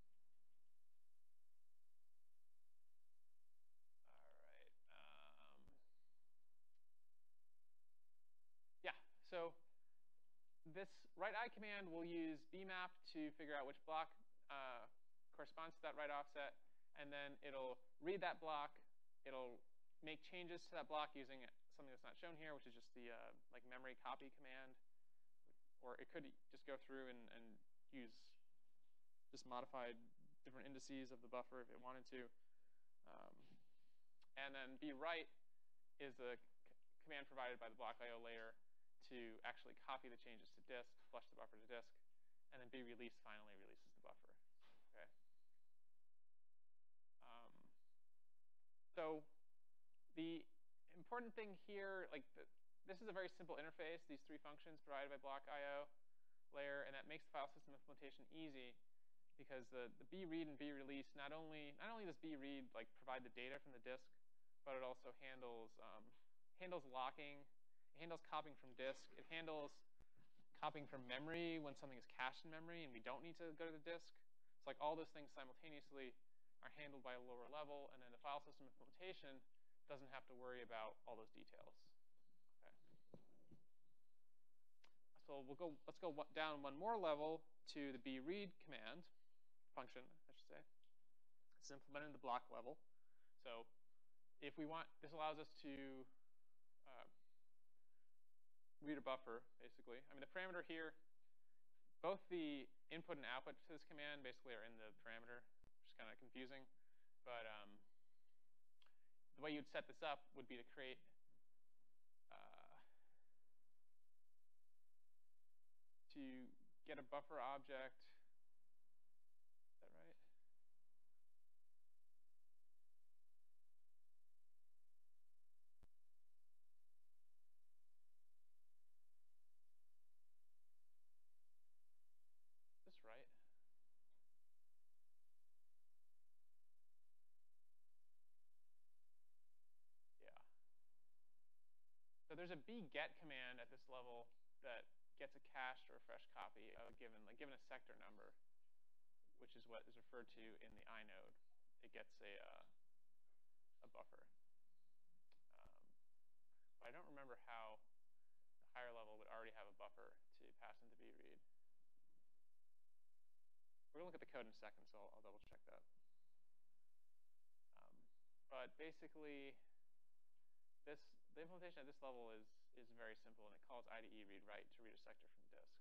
All right. Yeah. So this write I command will use bmap to figure out which block corresponds to that write offset, and then it'll read that block. It'll make changes to that block using something that's not shown here, which is just the like memory copy command. Or it could just go through and use just modified different indices of the buffer if it wanted to. And then bwrite is a command provided by the block IO layer to actually copy the changes to disk, flush the buffer to disk, and then brelease finally releases the buffer. Okay. So the important thing here, this is a very simple interface, these three functions provided by block IO layer, and that makes the file system implementation easy because the bread and brelease, not only does bread provide the data from the disk, but it also handles locking, it handles copying from disk, it handles copying from memory when something is cached in memory and we don't need to go to the disk. It's like all those things simultaneously are handled by a lower level, and then the file system implementation doesn't have to worry about all those details. Okay. So let's go down one more level to the bread command function, I should say. It's implemented in the block level. So if we want, this allows us to read a buffer, basically. I mean, the parameter here, both the input and output to this command basically are in the parameter, which is kind of confusing. But the way you'd set this up would be to create to get a buffer object. Is that right? Is this right? Yeah. So there's a bget command at this level that gets a cached or a fresh copy of given a sector number, which is what is referred to in the inode. It gets a buffer. But I don't remember how the higher level would already have a buffer to pass into bread. We're going to look at the code in a second, so I'll double check that. But basically, the implementation at this level is very simple, and it calls IDE read write to read a sector from disk.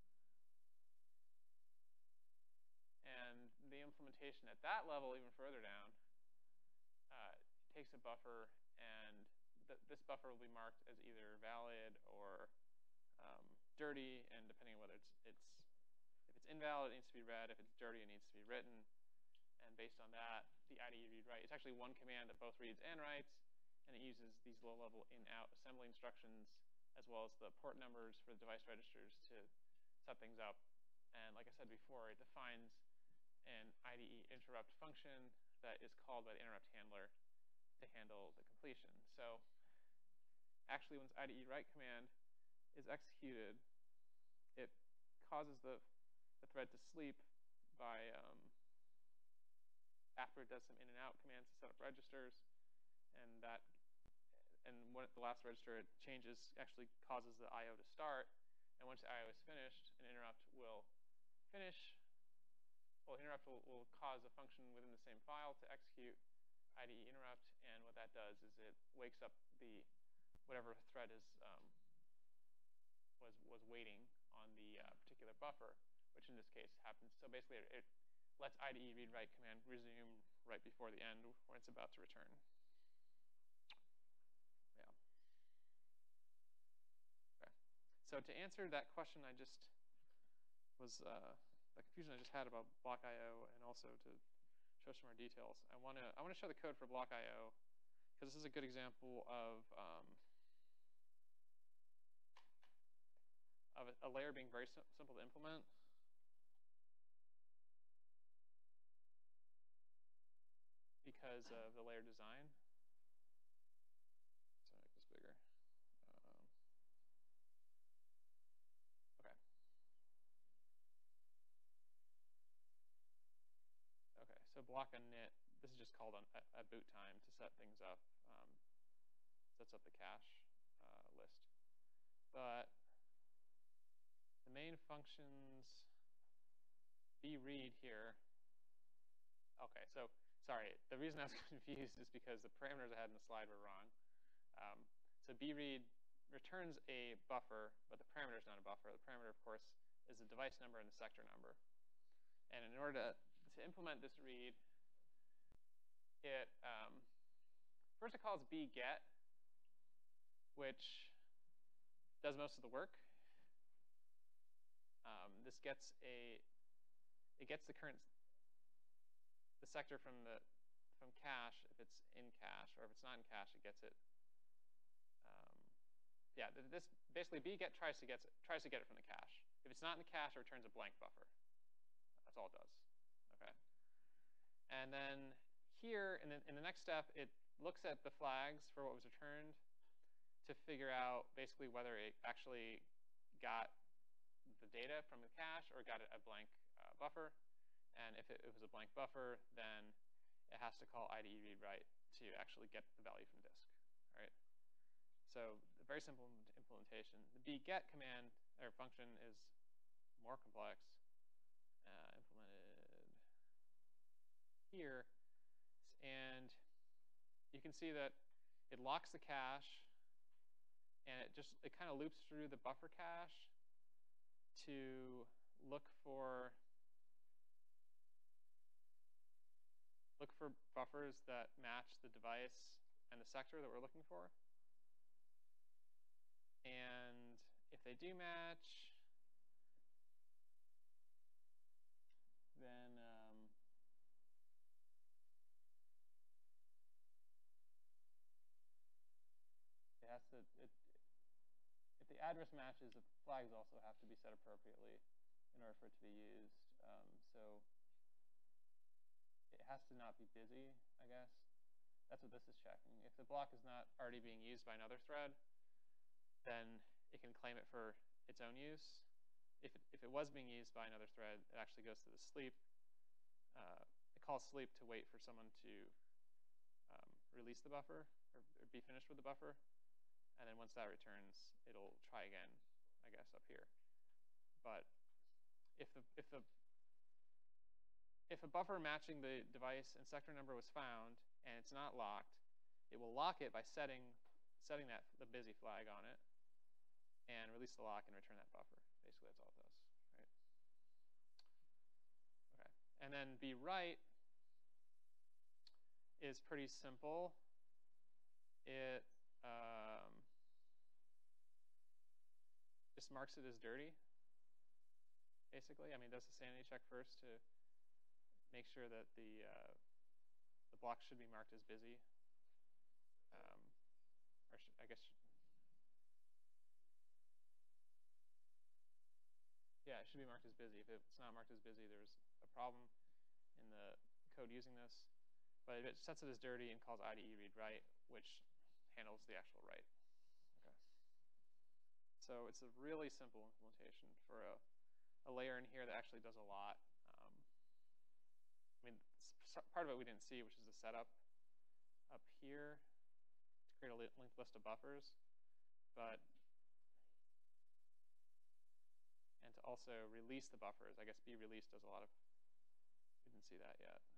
And the implementation at that level, even further down, takes a buffer, and this buffer will be marked as either valid or dirty, and depending on whether if it's invalid, it needs to be read. If it's dirty, it needs to be written. And based on that, the IDE read write, it's actually one command that both reads and writes, and it uses these low-level in-out assembly instructions, as well as the port numbers for the device registers to set things up. And like I said before, it defines an IDE interrupt function that is called by the interrupt handler to handle the completion. So actually, when this IDE write command is executed, it causes the thread to sleep by after it does some in and out commands to set up registers, and when the last register it changes actually causes the IO to start, and once the IO is finished, an interrupt will finish. Well, interrupt will cause a function within the same file to execute IDE interrupt, and what that does is it wakes up whatever thread is was waiting on the particular buffer, which in this case happens. So basically, it lets IDE read write command resume right before the end when it's about to return. Yeah. Okay. So to answer that question, I just was the confusion I just had about block IO, and also to show some more details. I want to show the code for block IO because this is a good example of a layer being very simple to implement. Because of the layer design. So make this bigger. Okay. Okay, so block init, this is just called a boot time to set things up, sets up the cache list. But the main functions read here. Okay, so sorry, the reason I was confused is because the parameters I had in the slide were wrong. So read returns a buffer, but the parameter is not a buffer. The parameter, of course, is the device number and the sector number. And in order to implement this read, it first it calls bget, which does most of the work. This gets the sector from cache if it's in cache, or if it's not in cache, it gets it. Yeah, this basically bget tries to get it from the cache. If it's not in the cache, it returns a blank buffer. That's all it does. Okay. And then here in the next step, it looks at the flags for what was returned to figure out basically whether it actually got the data from the cache or got a blank buffer. And if it was a blank buffer, then it has to call IDE read write to actually get the value from disk. All right. So a very simple implementation. The bget command or function is more complex, implemented here, and you can see that it locks the cache, and it kind of loops through the buffer cache to look for buffers that match the device and the sector that we're looking for. And if they do match, then it has to. If the address matches, the flags also have to be set appropriately in order for it to be used. So it has to not be busy, I guess. That's what this is checking. If the block is not already being used by another thread, then it can claim it for its own use. If it was being used by another thread, it actually goes to the sleep. It calls sleep to wait for someone to release the buffer or be finished with the buffer. And then once that returns, it'll try again, I guess, up here. But if a buffer matching the device and sector number was found and it's not locked, it will lock it by setting the busy flag on it and release the lock and return that buffer. Basically, that's all it does, right? Okay. And then write is pretty simple. It just marks it as dirty, basically. I mean, it does a sanity check first to make sure that the block should be marked as busy. I guess, yeah, it should be marked as busy. If it's not marked as busy, there's a problem in the code using this. But it sets it as dirty and calls IDE read write, which handles the actual write. Okay. So it's a really simple implementation for a layer in here that actually does a lot. I mean, part of it we didn't see, which is the setup up here to create a linked list of buffers, and to also release the buffers. I guess release does a lot of. We didn't see that yet.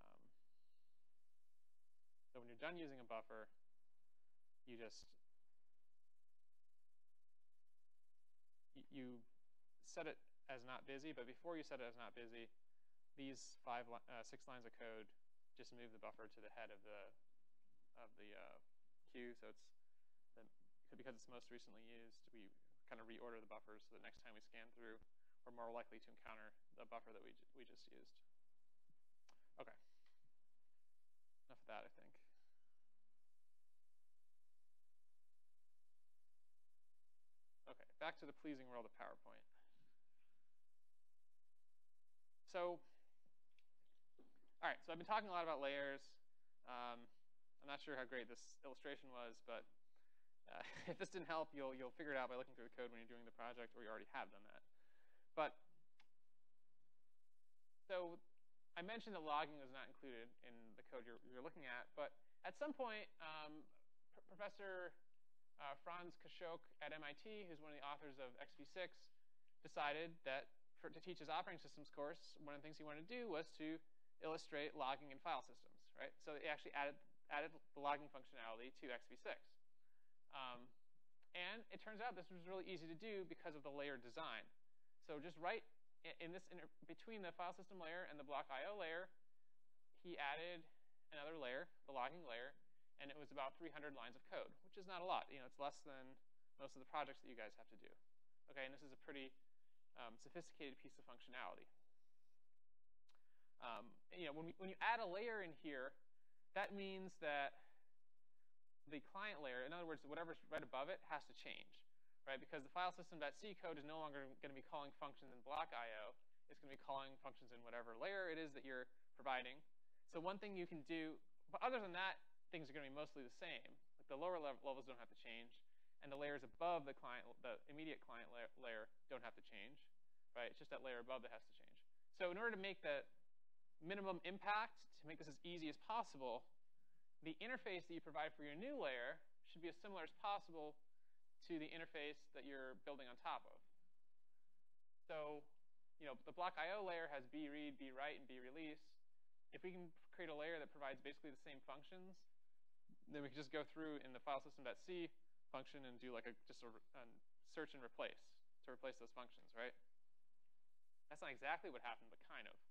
So when you're done using a buffer, you just you set it as not busy, but before you set it as not busy, these 6 lines of code just move the buffer to the head of the queue. So it's because it's most recently used, we kind of reorder the buffers so that next time we scan through, we're more likely to encounter the buffer that we just used. Okay. Enough of that, I think. Okay, back to the pleasing world of PowerPoint. So, all right, so I've been talking a lot about layers. I'm not sure how great this illustration was, but if this didn't help, you'll figure it out by looking through the code when you're doing the project, or you already have done that. But so I mentioned that logging was not included in the code you're looking at, but at some point, Professor Franz Kashok at MIT, who's one of the authors of XV6, decided that to teach his operating systems course, one of the things he wanted to do was to illustrate logging in file systems, right? So he actually added the logging functionality to XV6. And it turns out this was really easy to do because of the layer design. So just right between the file system layer and the block IO layer, he added another layer, the logging layer, and it was about 300 lines of code, which is not a lot. It's less than most of the projects that you guys have to do. Okay, and this is a pretty sophisticated piece of functionality. When you add a layer in here, that means that the client layer, in other words, whatever's right above it, has to change, right? Because the file system.c code is no longer going to be calling functions in block IO. It's going to be calling functions in whatever layer it is that you're providing. So one thing you can do, but other than that, things are going to be mostly the same. Like the lower levels don't have to change, and the layers above the immediate client layer don't have to change, right? It's just that layer above that has to change. So in order to make the minimum impact, to make this as easy as possible, the interface that you provide for your new layer should be as similar as possible to the interface that you're building on top of. So, the block IO layer has bread, bwrite, and brelease. If we can create a layer that provides basically the same functions, then we can just go through in the file system.c function and do like a search and replace to replace those functions, right? That's not exactly what happened, but kind of.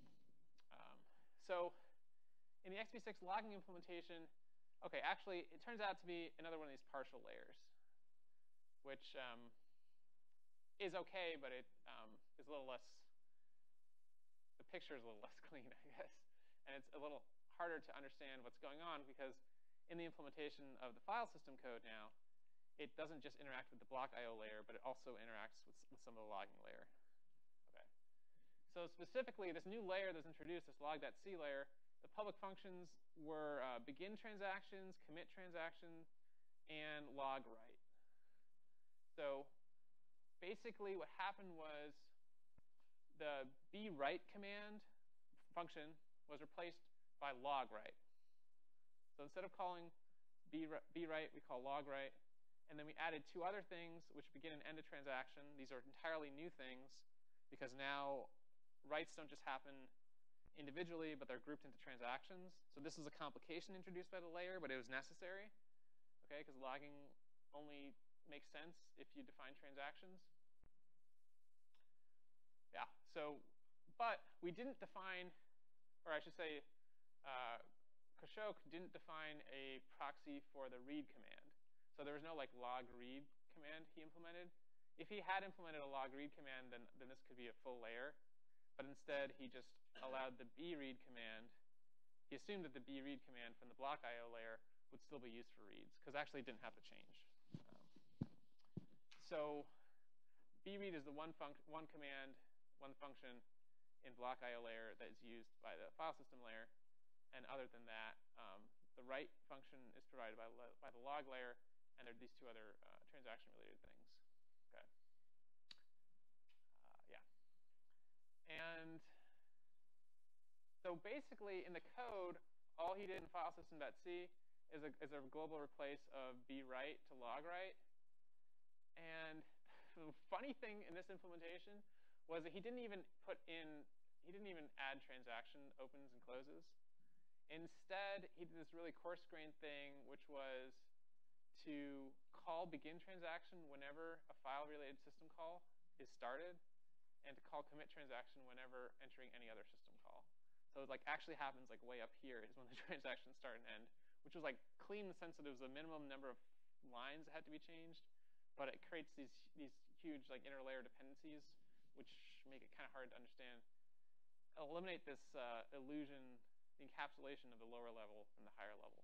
So in the XV6 logging implementation, okay, actually, it turns out to be another one of these partial layers, which is okay, but it is a little less, the picture is a little less clean, I guess. And it's a little harder to understand what's going on because in the implementation of the file system code now, it doesn't just interact with the block IO layer, but it also interacts with some of the logging layer. Okay. So specifically, this new layer that's introduced, this log.c layer, the public functions were begin transactions, commit transaction, and log write. So basically what happened was the bwrite command function was replaced by log write. So instead of calling bwrite, we call log write. And then we added 2 other things, which begin and end a transaction. These are entirely new things because now writes don't just happen individually, but they're grouped into transactions. So this is a complication introduced by the layer, but it was necessary, okay? Because logging only makes sense if you define transactions. Yeah, so, but we didn't define, or I should say, Kashok didn't define a proxy for the read command. So there was no like log read command he implemented. If he had implemented a log read command, then this could be a full layer. But instead, he just allowed the bread command. He assumed that the bread command from the block IO layer would still be used for reads, because actually it didn't have to change. So bread is the one command, one function in block IO layer that is used by the file system layer. And other than that, the write function is provided by the log layer, and there are these 2 other transaction-related things. Okay. Yeah. And so basically, in the code, all he did in file system.c is a global replace of bwrite to log write. And the funny thing in this implementation was that he didn't even add transaction opens and closes. Instead, he did this really coarse-grained thing, which was to call begin transaction whenever a file-related system call is started. and to call commit transaction whenever entering any other system call. So it like actually happens like way up here is when the transactions start and end, which was like clean in the sense that it was a minimum number of lines that had to be changed, but it creates these huge like interlayer dependencies, which make it kind of hard to understand. Eliminate this illusion, the encapsulation of the lower level and the higher level.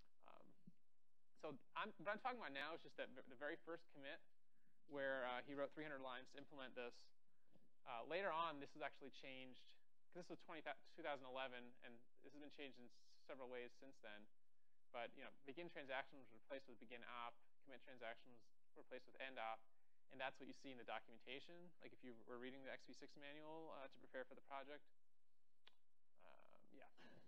So what I'm talking about now is just that the very first commit where he wrote 300 lines to implement this. Later on, this is actually changed, because this was 2011, and this has been changed in several ways since then. But begin transaction was replaced with begin op, commit transaction was replaced with end op, and that's what you see in the documentation. Like if you were reading the XP6 manual to prepare for the project. Yeah.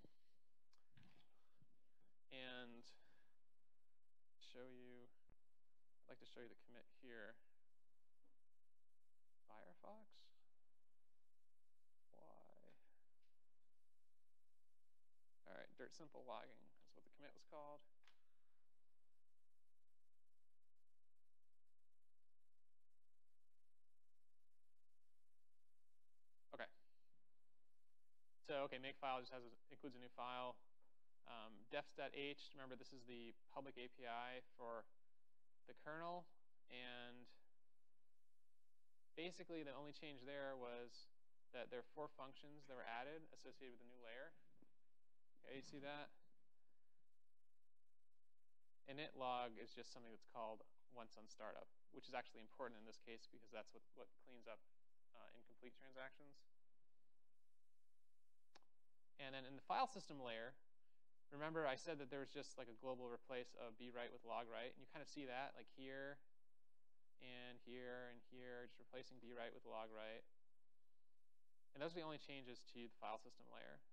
And show you, I'd like to show you the commit here. Firefox? Why? All right, dirt simple logging is what the commit was called. Okay. So okay, makefile just includes a new file. Defs.h, remember this is the public API for the kernel, and basically the only change there was that there are 4 functions that were added associated with the new layer. Okay, you see that? Init log is just something that's called once on startup, which is actually important in this case because that's what cleans up incomplete transactions. And then in the file system layer, remember I said that there was just like a global replace of bwrite with logwrite, and you kind of see that like here and here and here, just replacing bwrite with logwrite. And those are the only changes to the file system layer.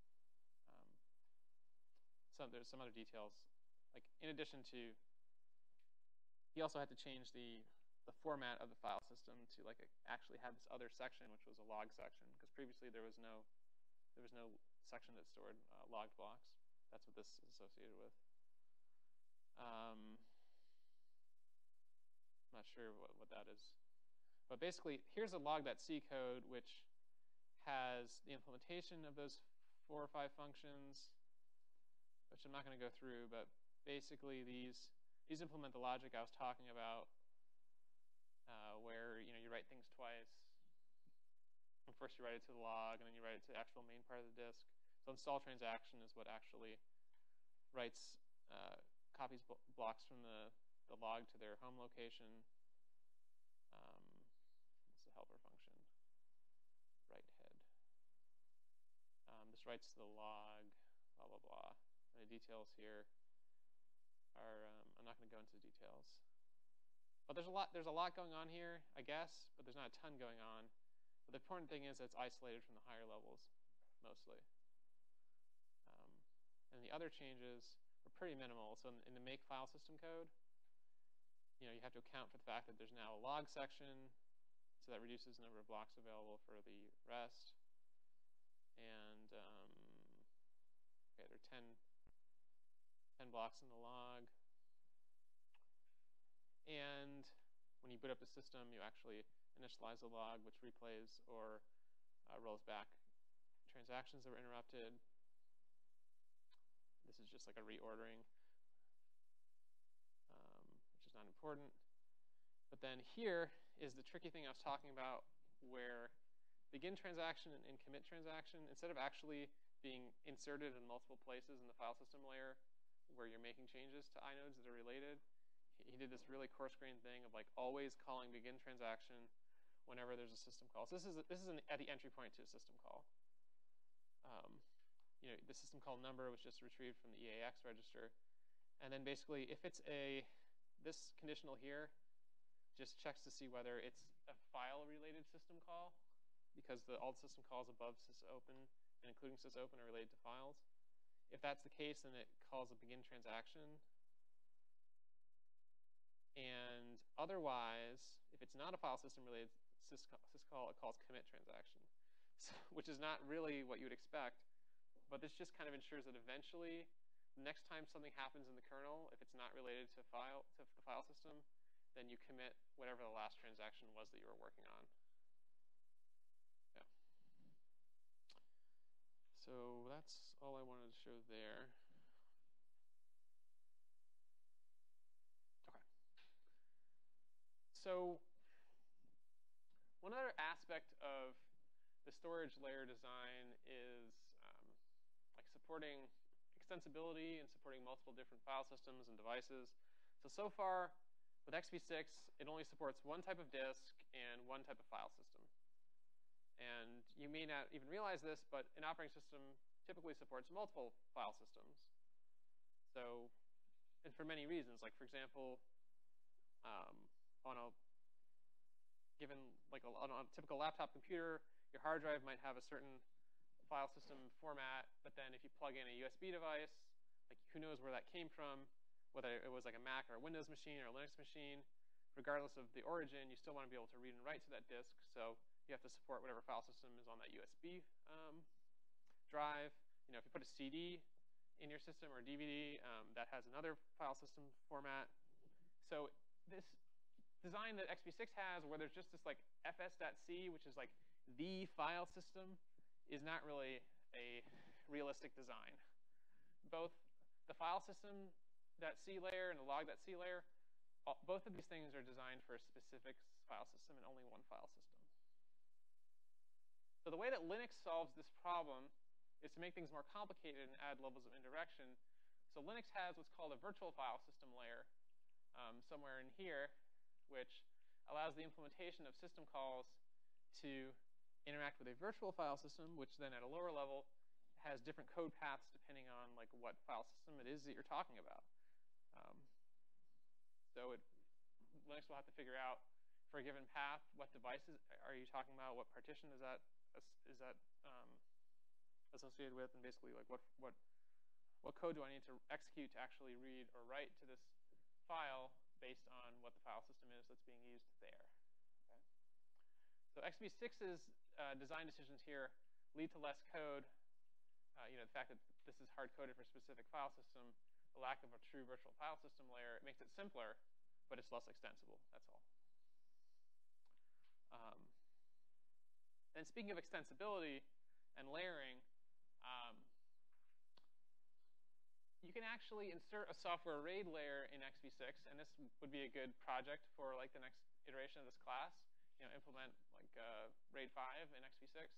There's some other details. Like in addition to, he also had to change the format of the file system to like actually have this other section, which was a log section, because previously there was no section that stored logged blocks. That's what this is associated with. I'm not sure what that is. But basically, here's a log.c code which has the implementation of those 4 or 5 functions, which I'm not going to go through, but basically these implement the logic I was talking about, where you write things twice. And first you write it to the log, and then you write it to the actual main part of the disk. So install transaction is what actually writes, copies blocks from the log to their home location. It's the helper function, write head. This writes to the log, blah, blah, blah. And the details here are, I'm not going to go into the details. But there's a lot going on here, I guess, but there's not a ton going on. But the important thing is that it's isolated from the higher levels, mostly. And the other changes are pretty minimal. So in the make file system code, you have to account for the fact that there's now a log section, so that reduces the number of blocks available for the rest. And okay, there are 10 blocks in the log. And when you boot up the system, you actually initialize the log, which replays or rolls back transactions that were interrupted. This is just like a reordering, which is not important. But then here is the tricky thing I was talking about, where begin transaction and commit transaction, instead of actually being inserted in multiple places in the file system layer where you're making changes to inodes that are related, he did this really coarse-grained thing of like always calling begin transaction whenever there's a system call. So this is at the entry point to a system call. The system call number was just retrieved from the EAX register. And then basically, if it's this conditional here just checks to see whether it's a file-related system call, because all the system calls above sysopen and including sysopen are related to files. If that's the case, then it calls a begin transaction. And otherwise, if it's not a file system-related syscall, it calls commit transaction, which is not really what you would expect. But this just kind of ensures that eventually, the next time something happens in the kernel, if it's not related to the file system, then you commit whatever the last transaction was that you were working on. So that's all I wanted to show there. Okay. So one other aspect of the storage layer design is like supporting extensibility and supporting multiple different file systems and devices. So far, with XP6, it only supports one type of disk and one type of file system. And you may not even realize this, but an operating system typically supports multiple file systems. So, and for many reasons, like for example, on a given, like on a typical laptop computer, your hard drive might have a certain file system format, but then if you plug in a USB device, like who knows where that came from, whether it was like a Mac or a Windows machine or a Linux machine, regardless of the origin, you still want to be able to read and write to that disk. So you have to support whatever file system is on that USB drive. You know, if you put a CD in your system or a DVD, that has another file system format. So this design that XP6 has, where there's just this like fs.c, which is like the file system, is not really a realistic design. Both the file system.c layer and the log.c layer, both of these things are designed for a specific file system and only one file system. So the way that Linux solves this problem is to make things more complicated and add levels of indirection. So Linux has what's called a virtual file system layer somewhere in here, which allows the implementation of system calls to interact with a virtual file system, which then at a lower level has different code paths depending on like what file system it is that you're talking about. So Linux will have to figure out for a given path what devices are you talking about, what partition is that associated with, and basically like what code do I need to execute to actually read or write to this file based on what the file system is that's being used there. Okay? So XP6's design decisions here lead to less code. You know, the fact that this is hard-coded for a specific file system, the lack of a true virtual file system layer, it makes it simpler, but it's less extensible, that's all. And speaking of extensibility and layering, you can actually insert a software RAID layer in XP6, and this would be a good project for like the next iteration of this class. You know, implement like RAID 5 in XP6.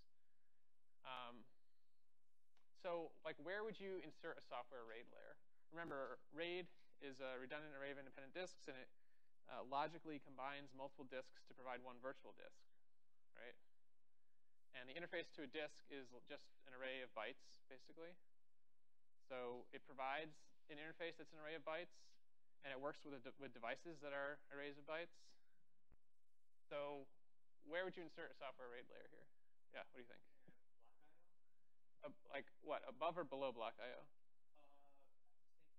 So like where would you insert a software RAID layer? Remember, RAID is a redundant array of independent disks, and it logically combines multiple disks to provide one virtual disk, right? And the interface to a disk is just an array of bytes, basically. So it provides an interface that's an array of bytes, and it works with devices that are arrays of bytes. So where would you insert a software RAID layer here? Yeah, what do you think? Block IO? Like what, above or below block IO? I was thinking.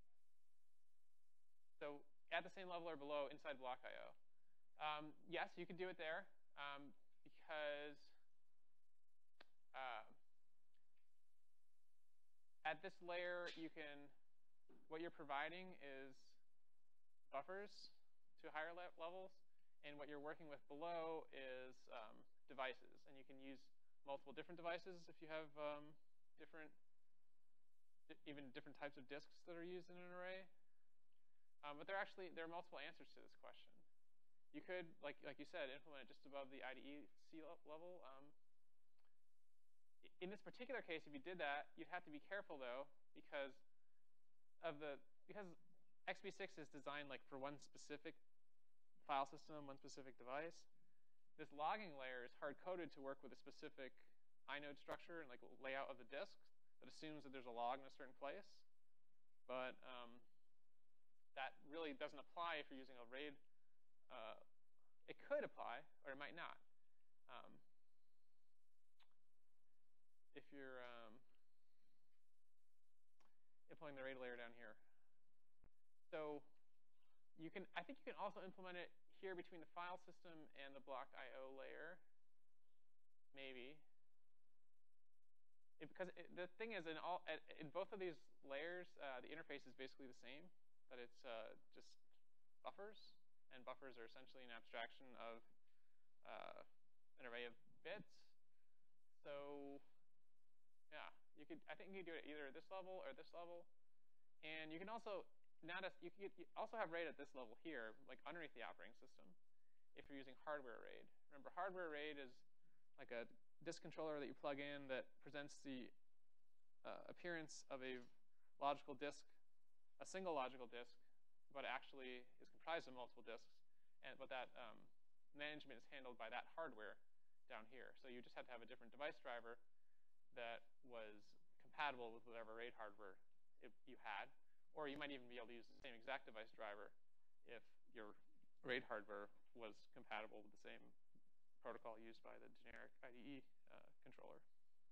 So at the same level or below inside block IO. Yes, you could do it there because at this layer, what you're providing is buffers to higher levels, and what you're working with below is devices. And you can use multiple different devices if you have even different types of disks that are used in an array. But there are multiple answers to this question. You could, like you said, implement it just above the IDE C level. In this particular case, if you did that, you'd have to be careful though, because XP6 is designed like for one specific file system, one specific device. This logging layer is hard-coded to work with a specific inode structure and like layout of the disk that assumes that there's a log in a certain place. But that really doesn't apply if you're using a RAID. It could apply, or it might not. If you're implementing the RAID layer down here. So I think you can also implement it here between the file system and the block IO layer, maybe. Because the thing is, in both of these layers, the interface is basically the same, but it's just buffers, and buffers are essentially an abstraction of an array of bits. So yeah, I think you could do it either at this level or this level, and you can also you also have RAID at this level here, like underneath the operating system, if you're using hardware RAID. Remember, hardware RAID is like a disk controller that you plug in that presents the appearance of a logical disk, a single logical disk, but actually is comprised of multiple disks. But that management is handled by that hardware down here. So you just have to have a different device driver that was compatible with whatever RAID hardware you had. Or you might even be able to use the same exact device driver if your RAID hardware was compatible with the same protocol used by the generic IDE controller.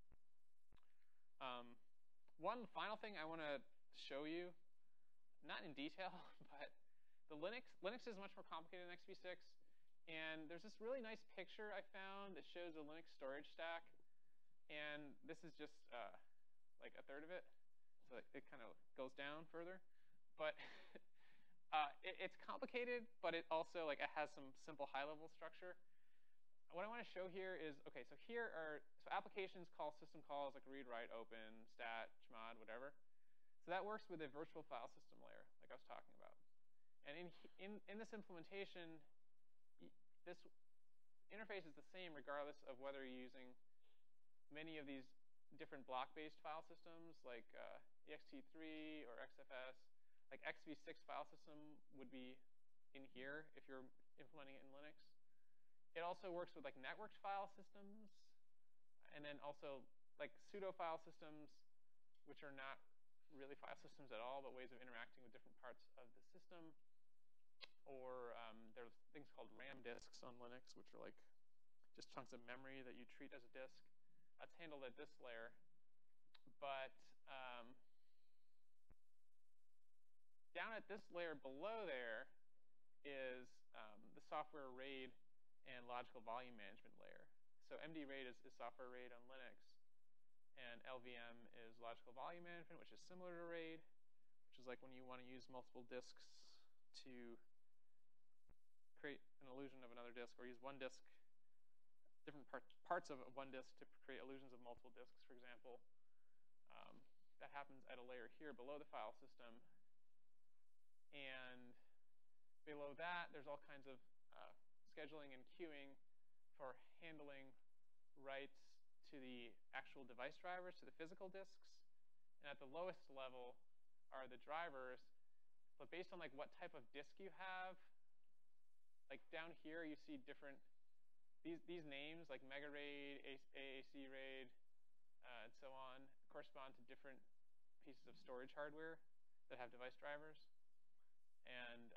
One final thing I want to show you, not in detail, but the Linux is much more complicated than XP6. And there's this really nice picture I found that shows a Linux storage stack. And this is just like a third of it. So it kind of goes down further. But it's complicated, but it also it has some simple high-level structure. What I want to show here is, OK, so here are applications call system calls like read, write, open, stat, chmod, whatever. So that works with a virtual file system layer, like I was talking about. And in this implementation, this interface is the same regardless of whether you're using many of these different block-based file systems like ext3 or XFS. Like XV6 file system would be in here if you're implementing it in Linux. It also works with like networked file systems, and then also like pseudo file systems, which are not really file systems at all, but ways of interacting with different parts of the system. Or there's things called RAM disks on Linux, which are like just chunks of memory that you treat as a disk. That's handled at this layer. But down at this layer below there is the software RAID and logical volume management layer. So MD RAID is software RAID on Linux. And LVM is logical volume management, which is similar to RAID, which is like when you want to use multiple disks to create an illusion of another disk, or use one disk, different parts of one disk to create illusions of multiple disks, for example. That happens at a layer here below the file system. And below that, there's all kinds of scheduling and queuing for handling writes to the actual device drivers, to the physical disks. And at the lowest level are the drivers. But based on like what type of disk you have, like down here you see different, these names like Mega RAID, AAC RAID, and so on, correspond to different pieces of storage hardware that have device drivers. And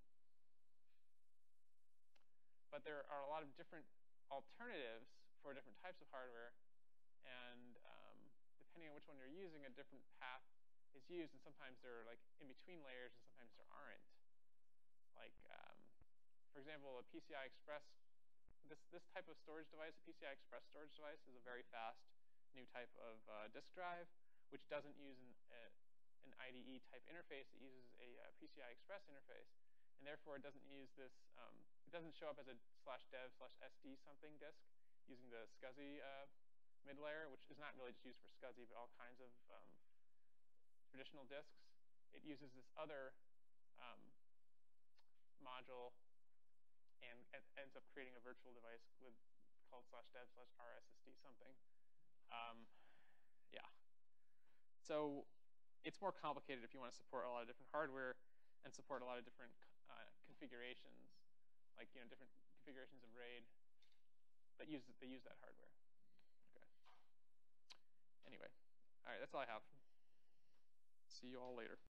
but there are a lot of different alternatives for different types of hardware. And depending on which one you're using, a different path is used. And sometimes there are like in between layers, and sometimes there aren't. Like, for example, a PCI Express, this type of storage device, a PCI Express storage device, is a very fast new type of disk drive, which doesn't use an IDE type interface. It uses a PCI Express interface. And therefore, it doesn't use this, it doesn't show up as a /dev/sd something disk using the SCSI mid layer, which is not really just used for SCSI, but all kinds of traditional disks. It uses this other module and ends up creating a virtual device called /dev/rssd something. Yeah. So it's more complicated if you want to support a lot of different hardware and support a lot of different configurations, like different configurations of RAID that use that hardware. Okay. Anyway, all right, that's all I have. See you all later.